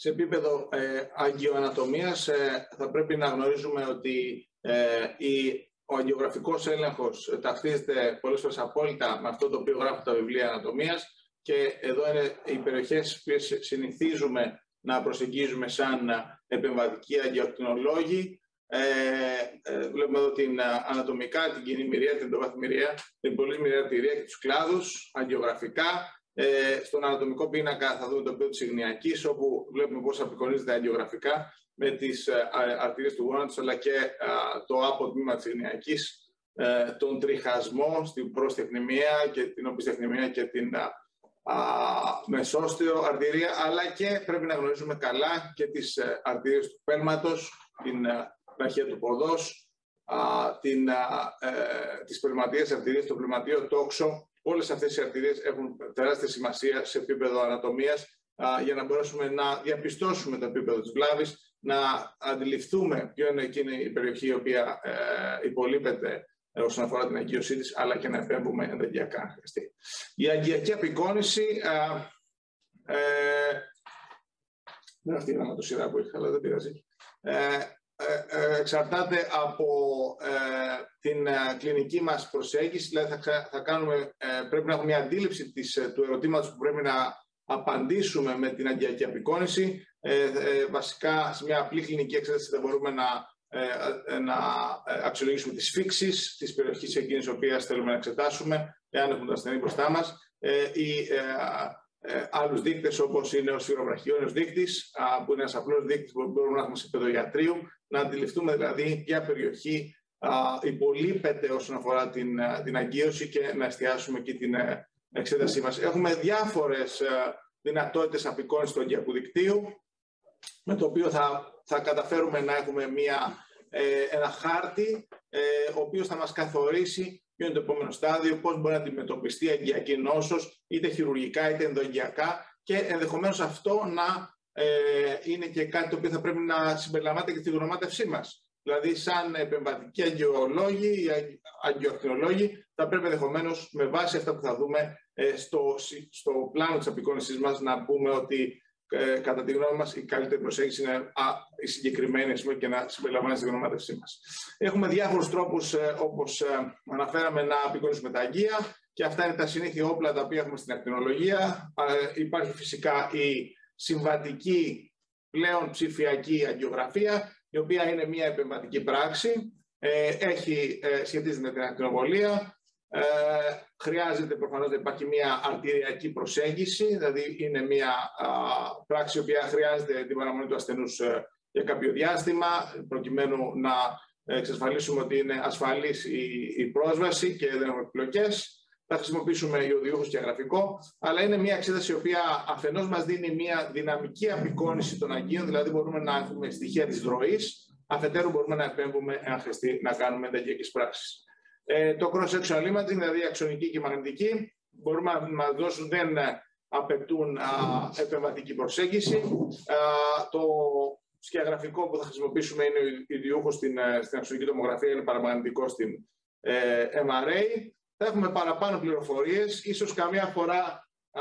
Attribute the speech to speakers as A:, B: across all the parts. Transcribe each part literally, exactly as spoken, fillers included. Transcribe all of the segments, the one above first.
A: σε επίπεδο ε, αγγειοανατομίας ε, θα πρέπει να γνωρίζουμε ότι ε, η, ο αγγειογραφικός έλεγχος ταυτίζεται πολλές φορές απόλυτα με αυτό το οποίο γράφουν τα βιβλία ανατομίας και εδώ είναι οι περιοχές που συνηθίζουμε να προσεγγίζουμε σαν επεμβατικοί αγγειοακτινολόγοι. Ε, ε, βλέπουμε εδώ την ανατομικά, την κοινή μοιραία, την εντοβαθμιραία, την πολύμοιρη αρτηρία και τους κλάδους, αγγειογραφικά. Ε, στον ανατομικό πίνακα θα δούμε το πεδίο της ιγνιακής, όπου βλέπουμε πώς απεικονίζεται αγγειογραφικά με τις ε, αρτηρίες του γόνατος, αλλά και ε, το αποτμήμα της ιγνιακής, ε, τον τριχασμό στην προστεχνημία και την οπισθεχνημία και την α, μεσόστιο αρτηρία, αλλά και πρέπει να γνωρίζουμε καλά και τις ε, αρτηρίες του πέλματος, την ε, τραχεία του ποδός, α, την, α, ε, τις πνευματικές αρτηρίες, το πνευματίο τόξο. Όλες αυτές οι αρτηρίες έχουν τεράστια σημασία σε επίπεδο ανατομίας α, για να μπορέσουμε να διαπιστώσουμε το επίπεδο της βλάβης, να αντιληφθούμε ποιο είναι εκείνη η περιοχή η οποία ε, υπολείπεται όσον αφορά την αγκίωσή της, αλλά και να επέμβουμε ενδαγγειακά αν χρειαστεί. Η αγκιακή απεικόνηση α, ε, δεν αυτή η γραμματοσυρά που είχα, αλλά δεν πειράζει. Ε, Ε, εξαρτάται από ε, την ε, κλινική μας προσέγγιση, δηλαδή θα, θα κάνουμε, ε, πρέπει να έχουμε μια αντίληψη της, ε, του ερωτήματος που πρέπει να απαντήσουμε με την αγκιακή απεικόνηση. Ε, ε, βασικά, σε μια απλή κλινική εξέταση δεν μπορούμε να, ε, να αξιολογήσουμε τις φίξεις της περιοχής εκείνης οποίας θέλουμε να εξετάσουμε, εάν έχουν το ασθενή μπροστά μας, ε, ή ε, Ε, άλλους δείκτες όπως είναι ο σφυροβραχιόνιος δείκτης, α, που είναι ένας απλός δείκτης που μπορούμε να έχουμε σε επίπεδο ιατρείου, να αντιληφθούμε δηλαδή ποια περιοχή α, υπολείπεται όσον αφορά την, α, την αγκίωση και να εστιάσουμε εκεί την α, εξέτασή μας. Έχουμε διάφορες α, δυνατότητες απεικόνησης του αγκιακού δικτύου, με το οποίο θα, θα καταφέρουμε να έχουμε μια, ε, ένα χάρτη, ε, ο οποίος θα μας καθορίσει ποιο είναι το επόμενο στάδιο, πώς μπορεί να αντιμετωπιστεί η αγκιακή νόσος, είτε χειρουργικά είτε ενδοαγκιακά, και ενδεχομένως αυτό να ε, είναι και κάτι το οποίο θα πρέπει να συμπεριλαμβάνεται και στη γνωμάτευσή μας. Δηλαδή, σαν επεμβατικοί αγγειολόγοι ή αγγειοακτινολόγοι, θα πρέπει ενδεχομένως με βάση αυτά που θα δούμε ε, στο, στο πλάνο της απεικόνησής μας να πούμε ότι Ε, κατά τη γνώμη μας, η καλύτερη προσέγγιση είναι α, η συγκεκριμένη πούμε, και να συμπεριλαμβάνει στη γνωμάτευσή μας. Έχουμε διάφορους τρόπους, ε, όπως ε, αναφέραμε, να απεικονίσουμε τα αγκία, και αυτά είναι τα συνήθεια όπλα τα οποία έχουμε στην ακτινολογία. Ε, υπάρχει φυσικά η συμβατική πλέον ψηφιακή αγγειογραφία, η οποία είναι μια επεμβατική πράξη, ε, έχει, ε, σχετίζεται με την ακτινοβολία. Ε, χρειάζεται προφανώς να υπάρχει μια αρτηριακή προσέγγιση, δηλαδή είναι μια α, πράξη η οποία χρειάζεται την παραμονή του ασθενούς ε, για κάποιο διάστημα, προκειμένου να εξασφαλίσουμε ότι είναι ασφαλής η, η πρόσβαση και δεν έχουμε επιπλοκές. Θα χρησιμοποιήσουμε ιωδιούχος και γραφικό, αλλά είναι μια εξέταση η οποία αφενός μας δίνει μια δυναμική απεικόνηση των αγκίων, δηλαδή μπορούμε να έχουμε στοιχεία της ροής, αφετέρου μπορούμε να επέμβουμε, εάν χρειαστεί, να κάνουμε ενδαγγειακές πράξεις. Ε, το cross-sectional imaging, δηλαδή αξονική και μαγνητική, μπορούμε να μας δώσουν, δεν απαιτούν α, επεμβατική προσέγγιση. Α, το σκιαγραφικό που θα χρησιμοποιήσουμε είναι ο ιδιούχος στην, στην αξονική τομογραφία, είναι παραμαγνητικό στην ε, εμ αρ έι. Θα έχουμε παραπάνω πληροφορίες, ίσως καμία φορά α,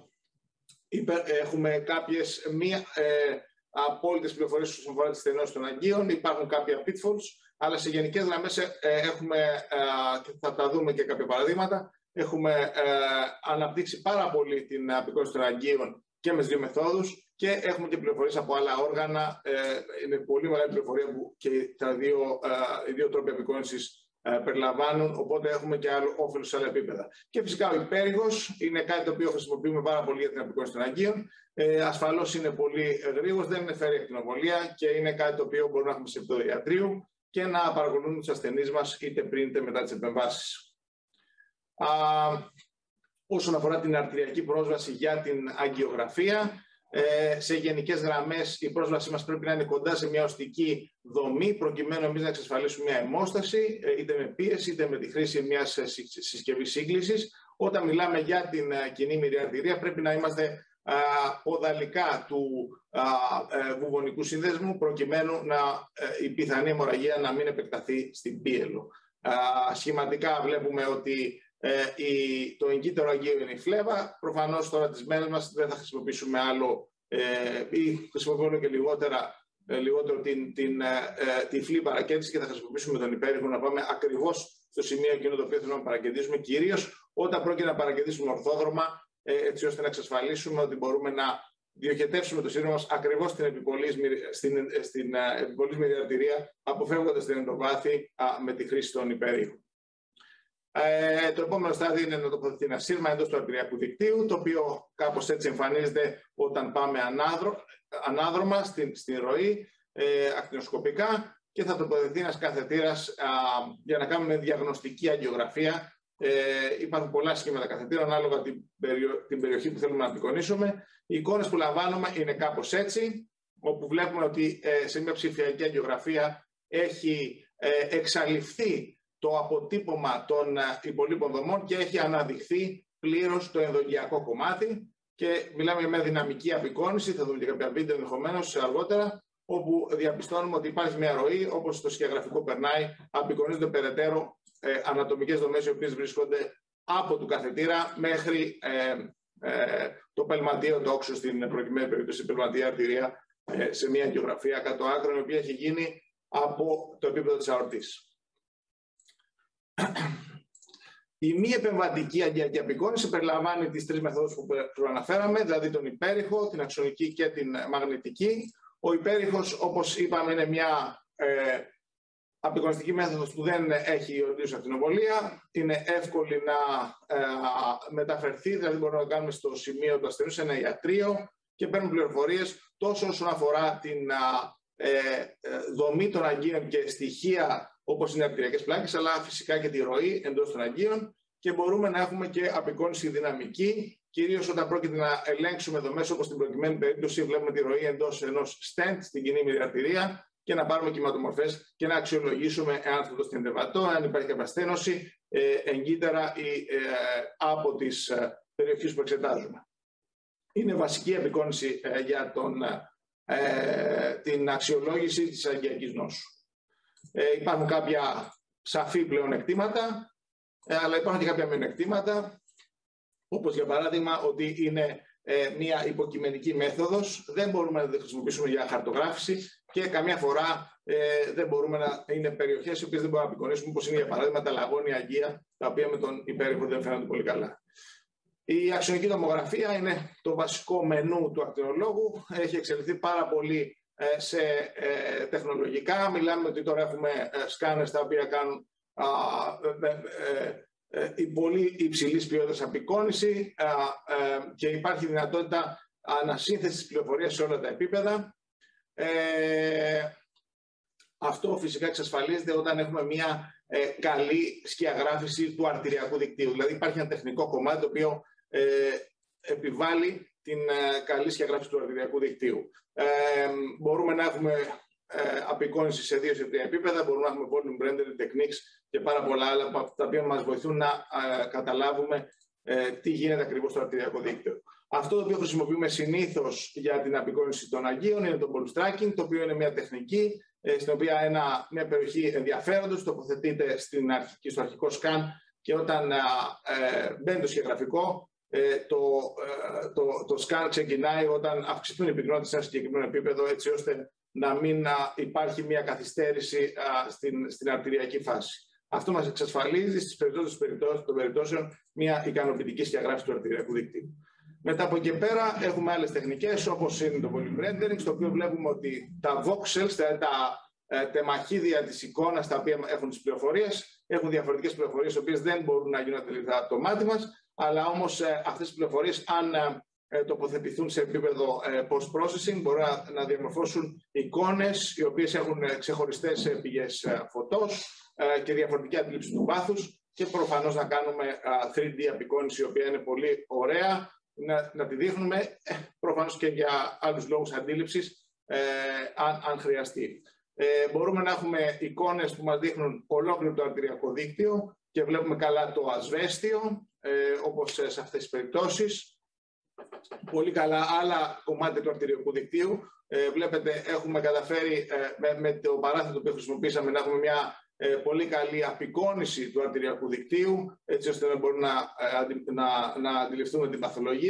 A: υπε, έχουμε κάποιες μη ε, απόλυτες πληροφορίες όσον αφορά τις στενώσεις των αγκίων, υπάρχουν κάποια pitfalls, αλλά σε γενικές γραμμές ε, έχουμε, ε, θα τα δούμε και κάποια παραδείγματα, έχουμε ε, αναπτύξει πάρα πολύ την απεικόνηση των αγκίων και με τις δύο μεθόδους, και έχουμε και πληροφορίες από άλλα όργανα. Ε, είναι πολύ μεγάλη πληροφορία που και τα δύο, ε, οι δύο τρόποι απεικόνησης ε, περιλαμβάνουν, οπότε έχουμε και άλλο όφελος σε άλλα επίπεδα. Και φυσικά ο υπέρηγος είναι κάτι το οποίο χρησιμοποιούμε πάρα πολύ για την απεικόνηση των αγκίων. Ε, ασφαλώς είναι πολύ γρήγορος, δεν ενδιαφέρει ακτινοβολία και είναι κάτι το οποίο μπορούμε να έχουμε σε επίπεδο ιατρείου και να παρακολουθούν τους ασθενείς μας είτε πριν είτε μετά τις επεμβάσεις. Α, όσον αφορά την αρτηριακή πρόσβαση για την αγγειογραφία, ε, σε γενικές γραμμές η πρόσβασή μας πρέπει να είναι κοντά σε μια οστική δομή, προκειμένου εμείς να εξασφαλίσουμε μια αιμόσταση, είτε με πίεση είτε με τη χρήση μιας συσκευής σύγκλησης. Όταν μιλάμε για την κοινή μοιραία αρτηρία, πρέπει να είμαστε α, ποδαλικά του α, ε, βουβονικού σύνδεσμου, προκειμένου να, ε, η πιθανή αιμορραγία να μην επεκταθεί στην πίελο. Α, σχηματικά βλέπουμε ότι ε, η, το εγκύτερο αγκείο είναι η φλέβα. Προφανώς τώρα τις μέρες μας δεν θα χρησιμοποιήσουμε άλλο ε, ή χρησιμοποιούν και λιγότερα, ε, λιγότερο την, την ε, τυφλή παρακέντηση και θα χρησιμοποιήσουμε τον υπέρηχο να πάμε ακριβώς στο σημείο εκείνο το οποίο θέλουμε να παρακεντήσουμε, κυρίως όταν πρόκειται να παρακεντήσουμε ορθόδρομα, ε, έτσι ώστε να εξασφαλίσουμε ότι μπορούμε να διοχετεύσουμε το σύνολο μας ακριβώς στην επιπολής, στην, στην επιπολής μυριαρτηρία, αποφεύγοντας την εντοβάθη με τη χρήση των υπέρηχων. Ε, το επόμενο στάδιο είναι να τοποθετεί ένα σύρμα εντός του αρτηριακού δικτύου, το οποίο κάπως έτσι εμφανίζεται όταν πάμε ανάδρο, ανάδρομα στην, στην ροή, ε, ακτινοσκοπικά, και θα τοποθετεί ένας καθετήρας α, για να κάνουμε διαγνωστική αγγιογραφία. Ε, υπάρχουν πολλά σχήματα καθετήρων ανάλογα την, περιο, την περιοχή που θέλουμε να απεικονίσουμε. Οι εικόνες που λαμβάνουμε είναι κάπως έτσι, όπου βλέπουμε ότι ε, σε μια ψηφιακή αγγιογραφία έχει ε, εξαλειφθεί το αποτύπωμα των ε, υπολείπων δομών και έχει αναδειχθεί πλήρως το ενδογειακό κομμάτι, και μιλάμε για μια δυναμική απεικόνιση, θα δούμε και κάποια βίντεο ενδεχομένως αργότερα, όπου διαπιστώνουμε ότι υπάρχει μια ροή, όπως το σκιαγραφικό περνάει, απεικονίζονται περαιτέρω ε, ανατομικές δομές οι οποίες βρίσκονται από του καθετήρα μέχρι ε, ε, το πελματείο τόξο, στην προκειμένη περίπτωση πελματεία αρτηρία, ε, σε μια αγγιογραφία κάτω άκρων, η οποία έχει γίνει από το επίπεδο της αορτής. Η μη επεμβατική αγκιακή απεικόνιση περιλαμβάνει τις τρεις μεθόδους που προαναφέραμε, δηλαδή τον υπέρηχο, την αξονική και την μαγνητική. Ο υπέρηχος, όπως είπαμε, είναι μια ε, απεικονιστική μέθοδος που δεν έχει ιοντίους ακτινοβολία, είναι εύκολη να ε, μεταφερθεί, δηλαδή μπορούμε να το κάνουμε στο σημείο του ασθενού, σε ένα ιατρείο, και παίρνουν πληροφορίες τόσο όσον αφορά την ε, ε, δομή των αγκίων και στοιχεία όπως είναι αρτηριακές πλάκες, αλλά φυσικά και τη ροή εντός των αγκίων, και μπορούμε να έχουμε και απεικόνιση δυναμική, κυρίως όταν πρόκειται να ελέγξουμε δομές, όπως στην προκειμένη περίπτωση βλέπουμε τη ροή εντός ενός stent στην κοινή μυριαρτηρία, και να πάρουμε κυματομορφές και να αξιολογήσουμε εάν αυτό το stent είναι βατό, αν υπάρχει κάποια στένωση ε, εγκύτερα ή ε, από τις ε, περιοχές που εξετάζουμε. Είναι βασική απεικόνιση ε, για τον, ε, την αξιολόγηση της αγκιακής νόσου. Ε, υπάρχουν κάποια σαφή πλεονεκτήματα, ε, αλλά υπάρχουν και κάποια μειονεκτήματα, όπως για παράδειγμα ότι είναι ε, μια υποκειμενική μέθοδος, δεν μπορούμε να τη χρησιμοποιήσουμε για χαρτογράφηση, και καμιά φορά ε, δεν μπορούμε να είναι περιοχές οι οποίες δεν μπορούμε να απεικονίσουμε, όπως είναι για παράδειγμα τα λαγόνια αγκία, τα οποία με τον υπέρηχο δεν φαίνονται πολύ καλά. Η αξονική τομογραφία είναι το βασικό μενού του ακτινολόγου, έχει εξελιχθεί πάρα πολύ σε ε, τεχνολογικά. Μιλάμε ότι τώρα έχουμε ε, σκάνες τα οποία κάνουν α, ε, ε, ε, πολύ υψηλής ποιότητας απεικόνιση, ε, ε, και υπάρχει δυνατότητα ανασύνθεσης πληροφορίας σε όλα τα επίπεδα. Ε, αυτό φυσικά εξασφαλίζεται όταν έχουμε μια ε, καλή σκιαγράφηση του αρτηριακού δικτύου. Δηλαδή υπάρχει ένα τεχνικό κομμάτι το οποίο ε, επιβάλλει την ε, καλή σκιαγράφηση του αρτηριακού δικτύου. Ε, μπορούμε να έχουμε ε, απεικόνιση σε δύο σε τρία επίπεδα, μπορούμε να έχουμε volume rendering techniques και πάρα πολλά άλλα, τα οποία μας βοηθούν να ε, καταλάβουμε ε, τι γίνεται ακριβώς στο αρτηριακό δίκτυο. Αυτό το οποίο χρησιμοποιούμε συνήθως για την απεικόνιση των αγκίων είναι το bolus tracking, το οποίο είναι μια τεχνική ε, στην οποία ένα, μια περιοχή ενδιαφέροντος τοποθετείται στην αρχική, στο αρχικό σκάν, και όταν ε, μπαίνει το σκιαγραφικό, Ε, το, ε, το, το σκάν ξεκινάει όταν αυξηθούν οι πυκνότητες σε ένα συγκεκριμένο επίπεδο, έτσι ώστε να μην α, υπάρχει μια καθυστέρηση α, στην, στην αρτηριακή φάση. Αυτό μας εξασφαλίζει στις περισσότερες περιπτώσεις των περιπτώσεων μια ικανοποιητική σκιαγράφηση του αρτηριακού δικτύου. Μετά από εκεί πέρα έχουμε άλλες τεχνικές, όπως είναι το volume rendering, στο οποίο βλέπουμε ότι τα voxels, τα, τα ε, τεμαχίδια της εικόνας, τα οποία έχουν τις πληροφορίες, έχουν διαφορετικές πληροφορίες, οι οποίες δεν μπορούν να γίνουν αντιληπτά από το μάτι μας, αλλά όμως ε, αυτές τις πληροφορίες, αν ε, τοποθετηθούν σε επίπεδο ε, post-processing, μπορούν να, να διαμορφώσουν εικόνες οι οποίες έχουν ε, ξεχωριστές πηγές ε, φωτός ε, και διαφορετική αντίληψη του βάθους, και προφανώς να κάνουμε ε, θρι ντι απεικόνιση, η οποία είναι πολύ ωραία, να, να τη δείχνουμε ε, προφανώς και για άλλους λόγους αντίληψης, ε, αν, αν χρειαστεί. Ε, μπορούμε να έχουμε εικόνες που μας δείχνουν ολόκληρο το αρτηριακό δίκτυο και βλέπουμε καλά το ασβέστιο, ε, όπως σε αυτές τις περιπτώσεις. Πολύ καλά άλλα κομμάτια του αρτηριακού δικτύου. Ε, βλέπετε, έχουμε καταφέρει ε, με, με το παράθυρο που χρησιμοποίησαμε να έχουμε μια ε, πολύ καλή απεικόνιση του αρτηριακού δικτύου, έτσι ώστε να μπορούμε να, να, να αντιληφθούμε την παθολογία.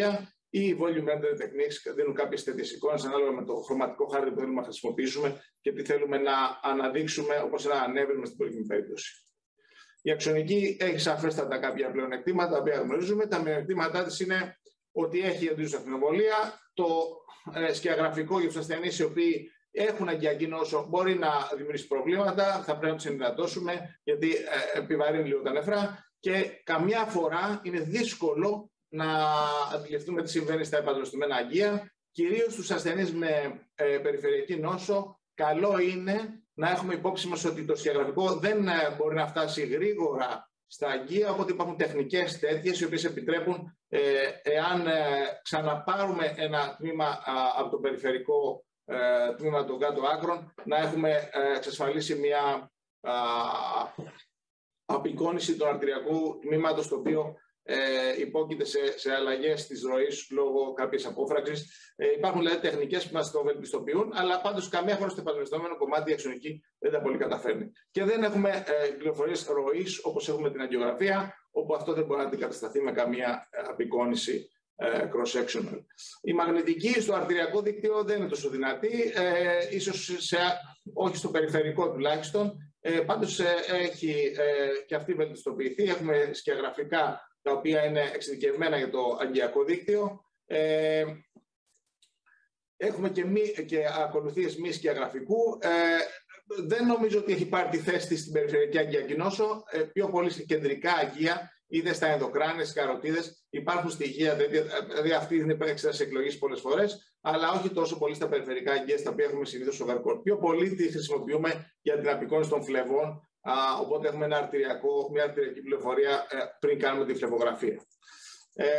A: ή volume rendering techniques δίνουν κάποιες τέτοιες εικόνες ανάλογα με το χρωματικό χάρτη που θέλουμε να χρησιμοποιήσουμε και τι θέλουμε να αναδείξουμε, όπως ένα ανέβρισμα στην προηγούμενη περίπτωση. Η αξονική έχει σαφέστατα κάποια πλεονεκτήματα, τα οποία γνωρίζουμε. Τα μειονεκτήματά της είναι ότι έχει εντύωση ακτινοβολία, το ε, σκιαγραφικό για τους ασθενείς οι οποίοι έχουν αγκιακή νόσο μπορεί να δημιουργήσει προβλήματα, θα πρέπει να τους ενυδατώσουμε γιατί ε, επιβαρύνει λίγο τα νεφρά και καμιά φορά είναι δύσκολο να αντιληφθούμε τι συμβαίνει στα επαντρωστημένα αγγεία. Κυρίως στους ασθενείς με ε, περιφερειακή νόσο, καλό είναι να έχουμε υπόψη μας ότι το σκιαγραφικό δεν ε, μπορεί να φτάσει γρήγορα στα αγγεία, οπότε υπάρχουν τεχνικές τέτοιες οι οποίες επιτρέπουν ε, εάν ε, ξαναπάρουμε ένα τμήμα α, από το περιφερικό ε, τμήμα των κάτω άκρων, να έχουμε ε, εξασφαλίσει μια α, απεικόνιση του αρτηριακού τμήματος, το οποίο ε, υπόκειται σε, σε αλλαγές της ροής λόγω κάποιες απόφραξης. Ε, υπάρχουν δηλαδή τεχνικές που μας το βελτιστοποιούν, αλλά πάντως καμία φορά στο επανελιστόμενο κομμάτι η αξονική δεν τα πολύ καταφέρνει. Και δεν έχουμε ε, πληροφορίες ροής όπως έχουμε την αγγιογραφία, όπου αυτό δεν μπορεί να αντικατασταθεί με καμία απεικόνιση ε, cross-sectional. Η μαγνητική στο αρτηριακό δίκτυο δεν είναι τόσο δυνατή, ε, ίσως σε, όχι στο περιφερικό τουλάχιστον. Ε, πάντως ε, έχει ε, και αυτή βελτιστοποιηθεί. Έχουμε σκιαγραφικά τα οποία είναι εξειδικευμένα για το αγγειακό δίκτυο. Ε, έχουμε και, μη, και ακολουθίες μη σκιαγραφικού. Ε, δεν νομίζω ότι έχει πάρει τη θέση της στην περιφερειακή αγγειακή νόσο. Ε, πιο πολύ σε κεντρικά αγγεία, είτε στα ενδοκράνια, στις καροτίδες, υπάρχουν στοιχεία τέτοια, δηλαδή αυτή είναι εξέταση εκλογής πολλές φορές, αλλά όχι τόσο πολύ στα περιφερικά αγγεία, στα οποία έχουμε συνήθως στο βαρκό. Πιο πολύ τη χρησιμοποιούμε για την απεικόνιση των φλεβών, α, οπότε έχουμε ένα αρτηριακό, μια αρτηριακή πληροφορία ε, πριν κάνουμε τη φλεβογραφία. Ε,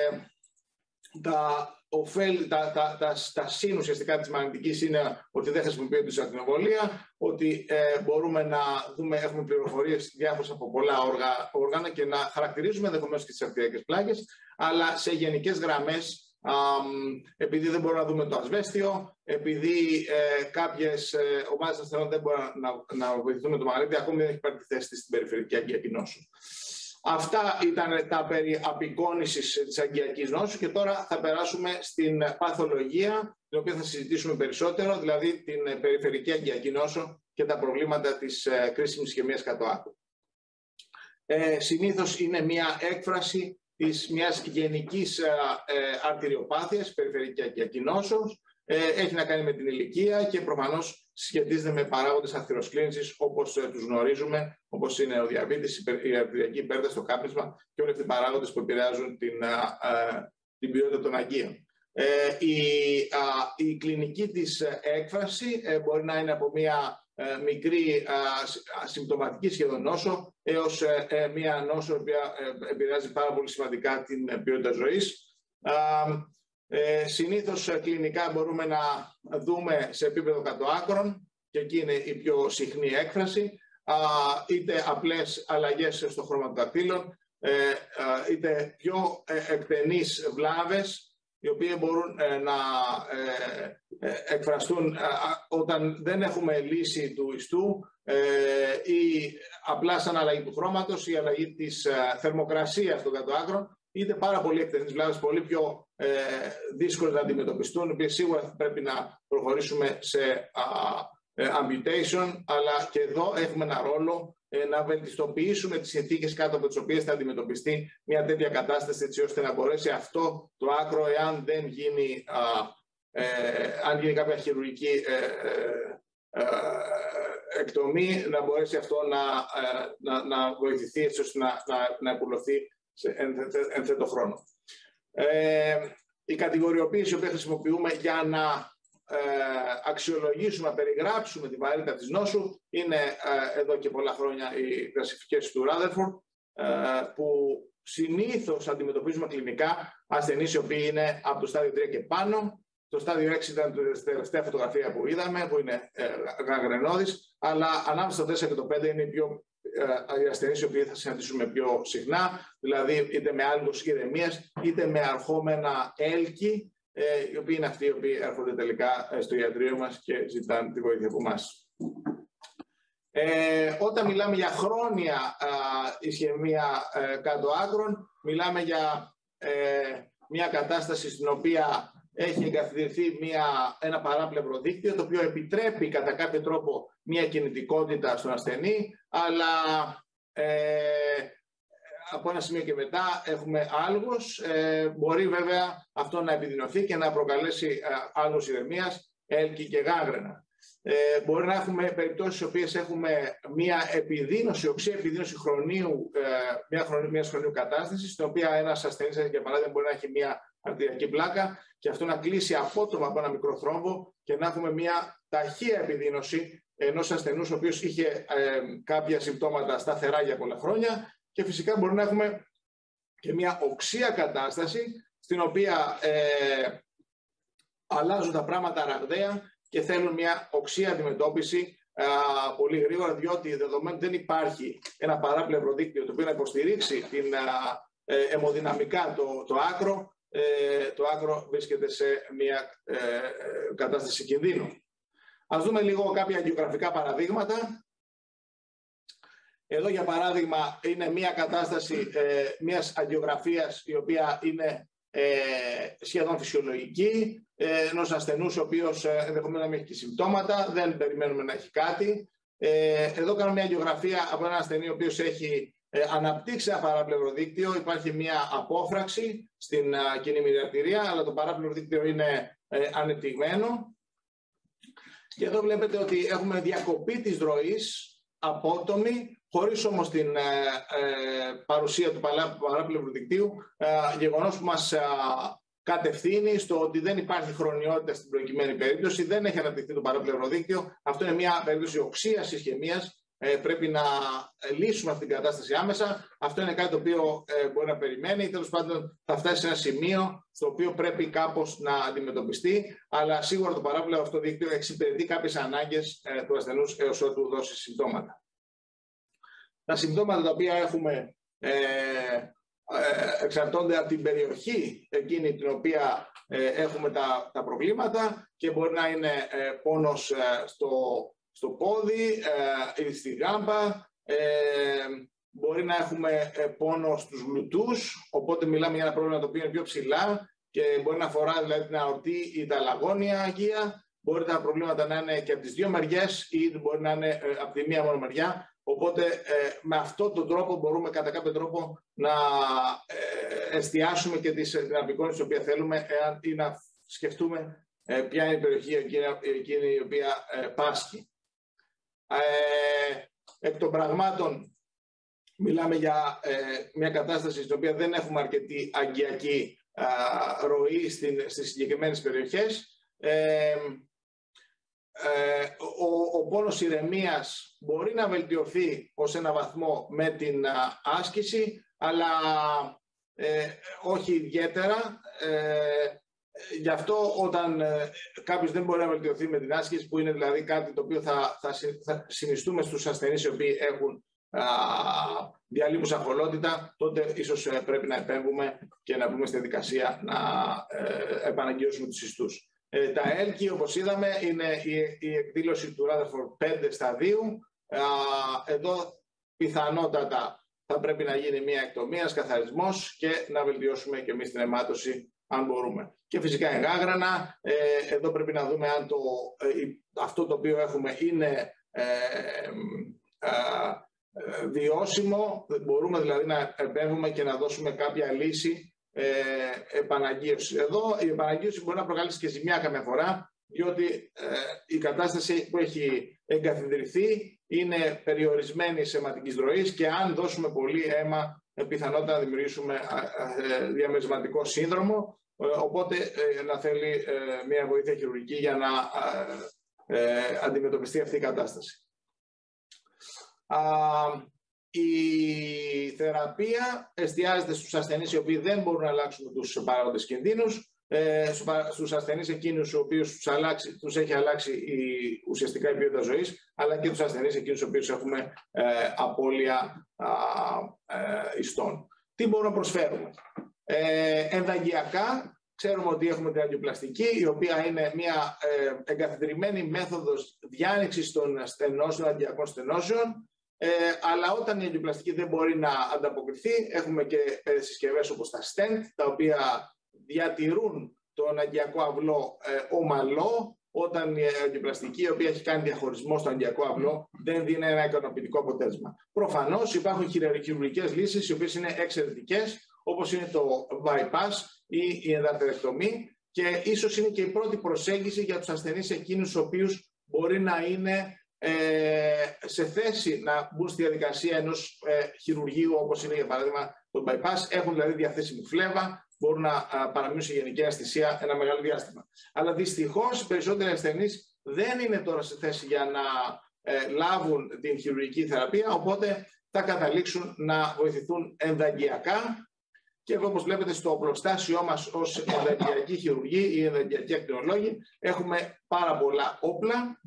A: τα, ωφέλη, τα, τα, τα, τα συν ουσιαστικά της μαγνητικής είναι ότι δεν χρησιμοποιείται η ακτινοβολία, ότι ε, μπορούμε να δούμε, έχουμε πληροφορίες διάφορες από πολλά όργα, όργανα και να χαρακτηρίζουμε ενδεχομένως και τις αρτηριακές πλάκες, αλλά σε γενικές γραμμές, α, επειδή δεν μπορούμε να δούμε το ασβέστιο, επειδή ε, κάποιες ε, ομάδες ασθενών δεν μπορούν να, να βοηθηθούν με το μαγνήτη, ακόμη δεν έχει πάρει τη θέση στην περιφερειακή αγγειακή νόσο. Αυτά ήταν τα περί απεικόνησης της αγγειακής νόσου και τώρα θα περάσουμε στην παθολογία, την οποία θα συζητήσουμε περισσότερο, δηλαδή την περιφερειακή αγγειακή νόσο και τα προβλήματα της ε, κρίσιμης ισχυμίας κάτω άκρου. Ε, συνήθως είναι μια έκφραση της μιας γενικής ε, ε, αρτηριοπάθειας, περιφερειακή αγγειακή νόσος. Ε, έχει να κάνει με την ηλικία και προφανώς σχετίζεται με παράγοντες αθυροσκλήνησης όπως ε, τους γνωρίζουμε, όπως είναι ο διαβήτης, η αρτηριακή υπέρταση, το κάπνισμα και όλοι αυτοί οι παράγοντες που επηρεάζουν την, α, α, την ποιότητα των αγγείων. Ε, η, α, η κλινική της έκφραση ε, μπορεί να είναι από μια ε, μικρή α, συμπτωματική σχεδόν νόσο έως ε, ε, μια νόσο η οποία ε, επηρεάζει πάρα πολύ σημαντικά την ποιότητα ζωής. Α, Ε, συνήθως κλινικά μπορούμε να δούμε σε επίπεδο κατωάκρων και εκεί είναι η πιο συχνή έκφραση, α, είτε απλές αλλαγές στο χρώμα των δακτύλων, ε, α, είτε πιο ε, εκτενείς βλάβες οι οποίες μπορούν ε, να ε, ε, εκφραστούν ε, όταν δεν έχουμε λύση του ιστού ε, ή απλά σαν αλλαγή του χρώματος ή αλλαγή της ε, θερμοκρασίας των κατωάκρων, είτε πάρα πολύ εκτενείς βλάβες, πολύ πιο ε, δύσκολες να αντιμετωπιστούν, οι οποίες σίγουρα πρέπει να προχωρήσουμε σε α, ε, amputation, αλλά και εδώ έχουμε ένα ρόλο ε, να βελτιστοποιήσουμε τις συνθήκες κάτω από τις οποίες θα αντιμετωπιστεί μια τέτοια κατάσταση, έτσι ώστε να μπορέσει αυτό το άκρο, εάν δεν γίνει, α, ε, αν γίνει κάποια χειρουργική ε, ε, ε, εκτομή, να μπορέσει αυτό να, ε, να, να βοηθηθεί, έτσι ώστε να, να, να επουλωθεί σε ενθέτω χρόνο. Ε, η κατηγοριοποίηση που χρησιμοποιούμε για να ε, αξιολογήσουμε, να περιγράψουμε την βαρύτητα της νόσου είναι ε, εδώ και πολλά χρόνια οι classifications του Rutherford, ε, που συνήθως αντιμετωπίζουμε κλινικά ασθενείς οι οποίοι είναι από το στάδιο τρία και πάνω. Το στάδιο έξι ήταν η τελευταία φωτογραφία που είδαμε, που είναι ε, γαγρενώδης, αλλά ανάμεσα στο τέσσερα και το πέντε είναι οι πιο οι ασθενείς οι οποίοι θα συναντήσουμε πιο συχνά, δηλαδή είτε με άλγος ηρεμίας είτε με αρχόμενα έλκη, ε, οι οποίοι είναι αυτοί οι οποίοι έρχονται τελικά στο ιατρείο μας και ζητάνε τη βοήθεια από εμάς. Ε, όταν μιλάμε για χρόνια α, ισχυμία ε, κάτω άκρων, μιλάμε για ε, μια κατάσταση στην οποία έχει εγκαθιδρυθεί μια, ένα παράπλευρο δίκτυο, το οποίο επιτρέπει κατά κάποιο τρόπο μια κινητικότητα στον ασθενή, αλλά ε, από ένα σημείο και μετά έχουμε άλγος. Ε, μπορεί βέβαια αυτό να επιδεινωθεί και να προκαλέσει ε, άλγος ηρεμίας, έλκη και γάγραινα. Ε, μπορεί να έχουμε περιπτώσεις στις οποίες έχουμε μια επιδείνωση, οξία επιδείνωση χρονίου, ε, μια χρονίου, μιας χρονίου κατάστασης, στην οποία ένας ασθενής, για παράδειγμα, μπορεί να έχει μια αρτηριακή πλάκα και αυτό να κλείσει απότομα από ένα μικρό θρόμβο και να έχουμε μια ταχεία επιδείνωση ενός ασθενούς ο οποίος είχε ε, κάποια συμπτώματα σταθερά για πολλά χρόνια, και φυσικά μπορεί να έχουμε και μια οξία κατάσταση στην οποία ε, αλλάζουν τα πράγματα ραγδαία και θέλουν μια οξία αντιμετώπιση α, πολύ γρήγορα, διότι δεδομένου δεν υπάρχει ένα παράπλευρο δίκτυο το οποίο να υποστηρίξει την, α, ε, αιμοδυναμικά το, το άκρο, ε, το άκρο βρίσκεται σε μια ε, κατάσταση κινδύνου. Ας δούμε λίγο κάποια αγγιογραφικά παραδείγματα. Εδώ, για παράδειγμα, είναι μια κατάσταση ε, μιας αγγιογραφίας η οποία είναι ε, σχεδόν φυσιολογική, ε, ενός ασθενούς ο οποίος ε, ενδεχομένως να μην έχει συμπτώματα, δεν περιμένουμε να έχει κάτι. Ε, εδώ κάνουμε μια αγγιογραφία από έναν ασθενή ο οποίος έχει ε, αναπτύξει ένα παράπλευρο δίκτυο. Υπάρχει μια απόφραξη στην ε, κοινή μυριαρτηρία, αλλά το παράπλευρο δίκτυο είναι ε, ανεπτυγμένο. Και εδώ βλέπετε ότι έχουμε διακοπή της ροής, απότομη, χωρίς όμως την ε, ε, παρουσία του παράπλευρου δικτύου, ε, γεγονός που μας ε, κατευθύνει στο ότι δεν υπάρχει χρονιότητα στην προκειμένη περίπτωση, δεν έχει αναπτυχθεί το παράπλευρο δίκτυο. Αυτό είναι μια περίπτωση οξείας ισχυμίας. Ε, πρέπει να λύσουμε αυτή την κατάσταση άμεσα. Αυτό είναι κάτι το οποίο ε, μπορεί να περιμένει. Τέλος πάντων, θα φτάσει σε ένα σημείο στο οποίο πρέπει κάπως να αντιμετωπιστεί. Αλλά σίγουρα το παράπλευρο αυτό δίκτυο εξυπηρετεί κάποιες ανάγκες ε, του ασθενούς έως ότου δώσει συμπτώματα. Τα συμπτώματα τα οποία έχουμε ε, ε, εξαρτώνται από την περιοχή εκείνη την οποία ε, έχουμε τα, τα προβλήματα, και μπορεί να είναι ε, πόνος ε, στο, στο πόδι ε, ή στη γάμπα, ε, μπορεί να έχουμε ε, πόνο στους γλουτούς, οπότε μιλάμε για ένα πρόβλημα το οποίο είναι πιο ψηλά και μπορεί να αφορά δηλαδή την αορτή ή τα λαγόνια αγία. Μπορεί τα προβλήματα να είναι και από τις δύο μεριές ή μπορεί να είναι ε, από τη μία μόνο μεριά. Οπότε ε, με αυτόν τον τρόπο μπορούμε κατά κάποιο τρόπο να ε, εστιάσουμε και την απεικόνηση την οποία θέλουμε, εάν, ή να σκεφτούμε ε, ποια είναι η περιοχή εκείνη, εκείνη η οποία ε, πάσχει. Ε, εκ των πραγμάτων μιλάμε για ε, μια κατάσταση στην οποία δεν έχουμε αρκετή αγκιακή ε, ροή στην, στις συγκεκριμένες περιοχές. Ε, Ε, ο, ο πόνος ηρεμίας μπορεί να βελτιωθεί ως ένα βαθμό με την α, άσκηση, αλλά ε, όχι ιδιαίτερα. Ε, γι' αυτό όταν ε, κάποιος δεν μπορεί να βελτιωθεί με την άσκηση, που είναι δηλαδή κάτι το οποίο θα, θα, θα συνιστούμε στους ασθενείς οι οποίοι έχουν διαλείπουσα χολότητα, τότε ίσως ε, πρέπει να επέμβουμε και να μπούμε στη διαδικασία να ε, επαναγγείλουμε τους ιστούς. Ε, τα έλκη, όπως είδαμε, είναι η, η εκδήλωση του Rutherford πέντε σταδίου. Ε, εδώ πιθανότατα θα πρέπει να γίνει μια εκτομία, ένας καθαρισμός και να βελτιώσουμε και εμείς την αιμάτωση αν μπορούμε. Και φυσικά εγγάγρανα. Ε, εδώ πρέπει να δούμε αν το, ε, αυτό το οποίο έχουμε είναι ε, ε, ε, βιώσιμο. Μπορούμε δηλαδή να επέμβουμε και να δώσουμε κάποια λύση Ε, επαναγγείωση. Εδώ η επαναγγείωση μπορεί να προκαλέσει και ζημιά καμιά φορά, διότι ε, η κατάσταση που έχει εγκαθιδρυθεί είναι περιορισμένη σε αιματικής ροής και αν δώσουμε πολύ αίμα πιθανότητα να δημιουργήσουμε ε, διαμερισματικό σύνδρομο, ε, οπότε ε, να θέλει ε, μια βοήθεια χειρουργική για να ε, ε, αντιμετωπιστεί αυτή η κατάσταση. Α, Η θεραπεία εστιάζεται στους ασθενείς οι οποίοι δεν μπορούν να αλλάξουν τους παράγοντες κινδύνους, ε, στους ασθενείς εκείνους οι οποίους τους, αλλάξει, τους έχει αλλάξει η, ουσιαστικά η ποιότητα ζωής, αλλά και τους ασθενείς εκείνους οι οποίους έχουμε ε, απώλεια α, ε, ιστών. Τι μπορούμε να προσφέρουμε? Ε, ενδαγγειακά, ξέρουμε ότι έχουμε την αγγιοπλαστική, η οποία είναι μια ε, εγκαθιδρυμένη μέθοδος διάνοιξης των στενώσεων, αγγειακών στενώσεων. Ε, αλλά όταν η αγγιοπλαστική δεν μπορεί να ανταποκριθεί, έχουμε και συσκευές όπως τα stent, τα οποία διατηρούν τον αγκιακό αυλό ε, ομαλό, όταν η αγγιοπλαστική, η οποία έχει κάνει διαχωρισμό στον αγκιακό αυλό, δεν δίνει ένα ικανοποιητικό αποτέλεσμα. Προφανώς υπάρχουν χειρουργικές λύσεις, οι οποίες είναι εξαιρετικές, όπως είναι το bypass ή η ενδαρτερεκτομή, και ίσως είναι και η πρώτη προσέγγιση για τους ασθενείς εκείνους οι οποίους μπορεί να είναι ε, σε θέση να μπουν στη διαδικασία ενός ε, χειρουργείου, όπως είναι για παράδειγμα το bypass. Έχουν δηλαδή διαθέσιμη φλέβα, μπορούν να α, παραμείνουν σε γενική αναισθησία ένα μεγάλο διάστημα. Αλλά δυστυχώς οι περισσότεροι ασθενείς δεν είναι τώρα σε θέση για να ε, λάβουν την χειρουργική θεραπεία, οπότε θα καταλήξουν να βοηθηθούν ενδαγγειακά. Και εδώ, όπως βλέπετε, στο οπλοστάσιό μας ως ενδαγγειακή χειρουργή ή ενδαγγειακή ακτινολόγοι, έχουμε πάρα πολλά όπλα.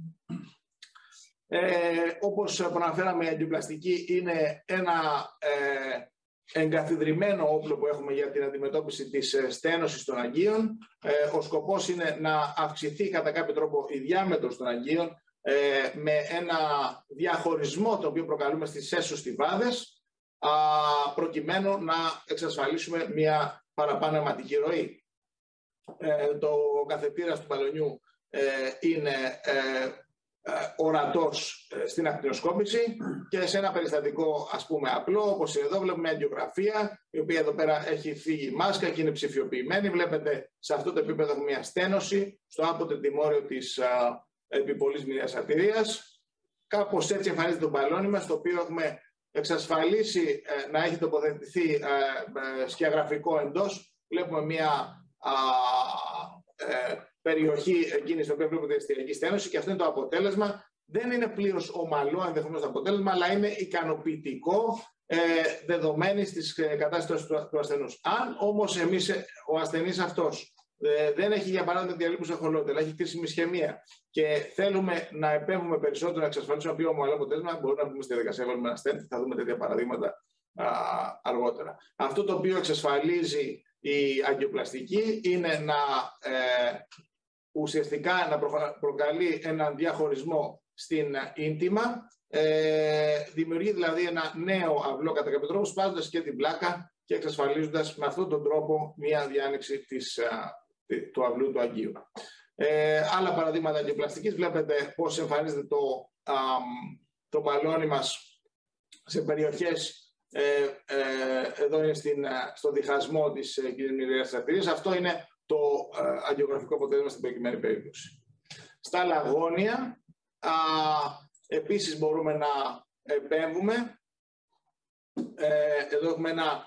A: Ε, όπως προαναφέραμε, η αγγιοπλαστική είναι ένα ε, εγκαθιδρυμένο όπλο που έχουμε για την αντιμετώπιση της στένωσης των αγγείων. Ε, ο σκοπός είναι να αυξηθεί κατά κάποιο τρόπο η διάμετρος των αγγείων ε, με ένα διαχωρισμό το οποίο προκαλούμε στις έσωστιβάδες, προκειμένου να εξασφαλίσουμε μια παραπάνω αιματική ροή. Ε, το καθετήρας του μπαλονιού ε, είναι ε, ε, ορατός ε, στην ακτινοσκόπηση, και σε ένα περιστατικό, ας πούμε, απλό, όπως εδώ βλέπουμε μια αγγιογραφία, η οποία εδώ πέρα έχει φύγει η μάσκα και είναι ψηφιοποιημένη. Βλέπετε σε αυτό το επίπεδο έχουμε μια στένωση στο αποτρεπτημόριο της ε, επιπολής μοιραίας αρτηρίας. Κάπως έτσι εμφανίζεται το μπαλόνι μας, το οποίο έχουμε εξασφαλίσει ε, να έχει τοποθετηθεί ε, ε, σκιαγραφικό εντός. Βλέπουμε μια α, ε, περιοχή εκείνη στην οποία βλέπετε εστιακή στένωση, και αυτό είναι το αποτέλεσμα. Δεν είναι πλήρως ομαλό ενδεχομένως το αποτέλεσμα, αλλά είναι ικανοποιητικό ε, δεδομένης της ε, κατάστασης του, του ασθενούς. Αν όμως εμείς, ο ασθενής αυτός ε, δεν έχει, για παράδειγμα, διαλείπουσα εχολότητα, αλλά έχει κρίσιμη ισχυμία και θέλουμε να επέμβουμε περισσότερο, να εξασφαλίσουμε ένα πιο ομαλό αποτέλεσμα, μπορούμε να μπούμε στη διαδικασία, βάλουμε ένα στέντ, θα δούμε τέτοια παραδείγματα α, αργότερα. Αυτό το οποίο εξασφαλίζει η αγγιοπλαστική είναι να ε, ουσιαστικά να προκαλεί έναν διαχωρισμό στην ίντιμα, ε, δημιουργεί δηλαδή ένα νέο αυλό κατά κάποιο τρόπο, σπάζοντας και την πλάκα και εξασφαλίζοντας με αυτόν τον τρόπο μια διάνοιξη της, α, του αυλού του αγγείου. Ε, άλλα παραδείγματα αγγιοπλαστικής, βλέπετε πώς εμφανίζεται το, α, το μπαλόνι μας σε περιοχές, ε, ε, εδώ είναι στην, στο διχασμό της ε, μοιραίας αρτηρίας. Αυτό είναι το ε, αγγιογραφικό αποτέλεσμα στην προκειμένη περίπτωση. Στα λαγόνια, α, επίσης μπορούμε να επέμβουμε. Ε, εδώ έχουμε ένα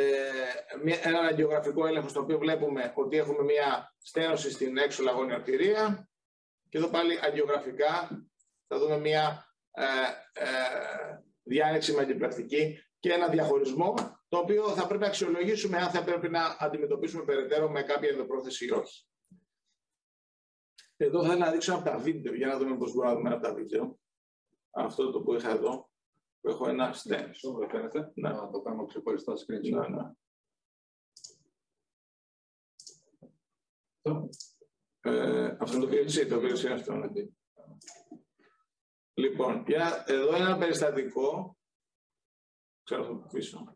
A: έναν αγγιογραφικό έλεγχο, στο οποίο βλέπουμε ότι έχουμε μια στένωση στην έξω λαγόνια αρτηρία, και εδώ πάλι αγγιογραφικά θα δούμε μια ε, ε, διάνοιξη με αγγιοπλαστική και ένα διαχωρισμό, το οποίο θα πρέπει να αξιολογήσουμε αν θα πρέπει να αντιμετωπίσουμε περαιτέρω με κάποια ενδοπρόθεση ή όχι. Εδώ θα ήθελα να δείξω από τα βίντεο, για να δούμε πώς μπορούμε να δούμε από τα βίντεο. Αυτό το που είχα εδώ, που έχω ένα στένος.
B: Αυτό δεν φαίνεται.
A: Ναι.
B: Να το κάνουμε ξεχωριστά screenshot.
A: Ναι, ναι. Ε, αυτό είναι το πι ελ σι, το πι ελ σι είναι αυτό. Ναι. Λοιπόν, για, εδώ είναι ένα περιστατικό. Ξέρω αυτό που πίσω.